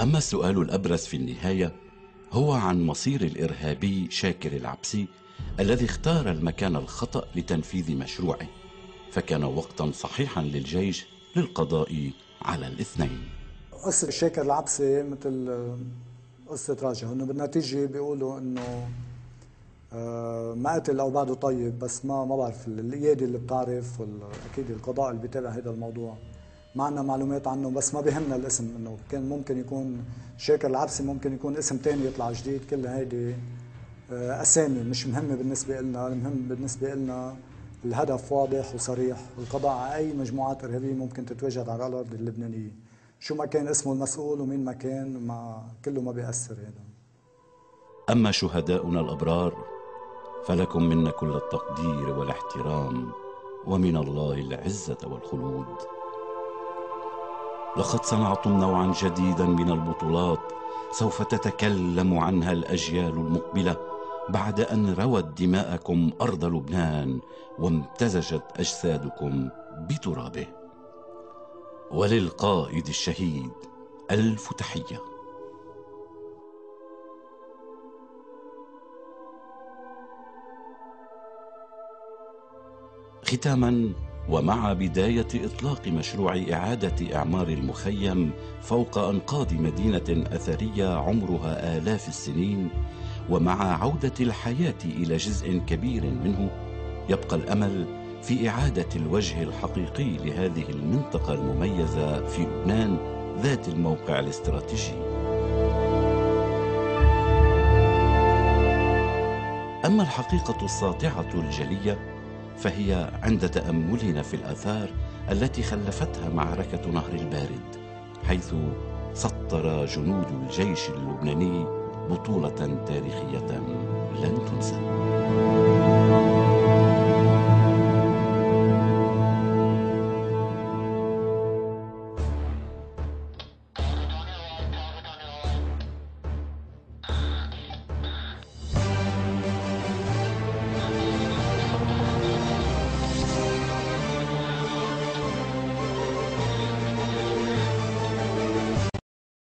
أما السؤال الأبرز في النهاية هو عن مصير الإرهابي شاكر العبسي الذي اختار المكان الخطأ لتنفيذ مشروعه، فكان وقتا صحيحا للجيش للقضاء على الاثنين. قصة شاكر العبسي مثل قصة راجع، انه بالنتيجة بيقولوا انه ما قتل او بعده طيب، بس ما بعرف القيادة اللي بتعرف، اكيد القضاء اللي بيتابع هذا الموضوع، ما عندنا معلومات عنه، بس ما بيهمنا الاسم، انه كان ممكن يكون شاكر العبسي، ممكن يكون اسم تاني يطلع جديد، كل هيدي اسامي مش مهمة بالنسبة لنا، المهم بالنسبة لنا الهدف واضح وصريح، القضاء على اي مجموعات ارهابية ممكن تتواجد على الارض اللبنانية، شو ما كان اسمه المسؤول ومين ما كان، ما كله ما بيأثر هذا. أما شهداؤنا الأبرار فلكم منا كل التقدير والاحترام، ومن الله العزة والخلود. لقد صنعتم نوعا جديدا من البطولات سوف تتكلم عنها الأجيال المقبلة بعد أن روت دماءكم أرض لبنان وامتزجت أجسادكم بترابه. وللقائد الشهيد ألف تحية. ختاما، ومع بداية إطلاق مشروع إعادة إعمار المخيم فوق أنقاض مدينة أثرية عمرها آلاف السنين، ومع عودة الحياة إلى جزء كبير منه، يبقى الأمل في إعادة الوجه الحقيقي لهذه المنطقة المميزة في لبنان ذات الموقع الاستراتيجي. أما الحقيقة الساطعة الجلية فهي عند تأملنا في الآثار التي خلفتها معركة نهر البارد، حيث سطر جنود الجيش اللبناني بطولة تاريخية لن تنسى.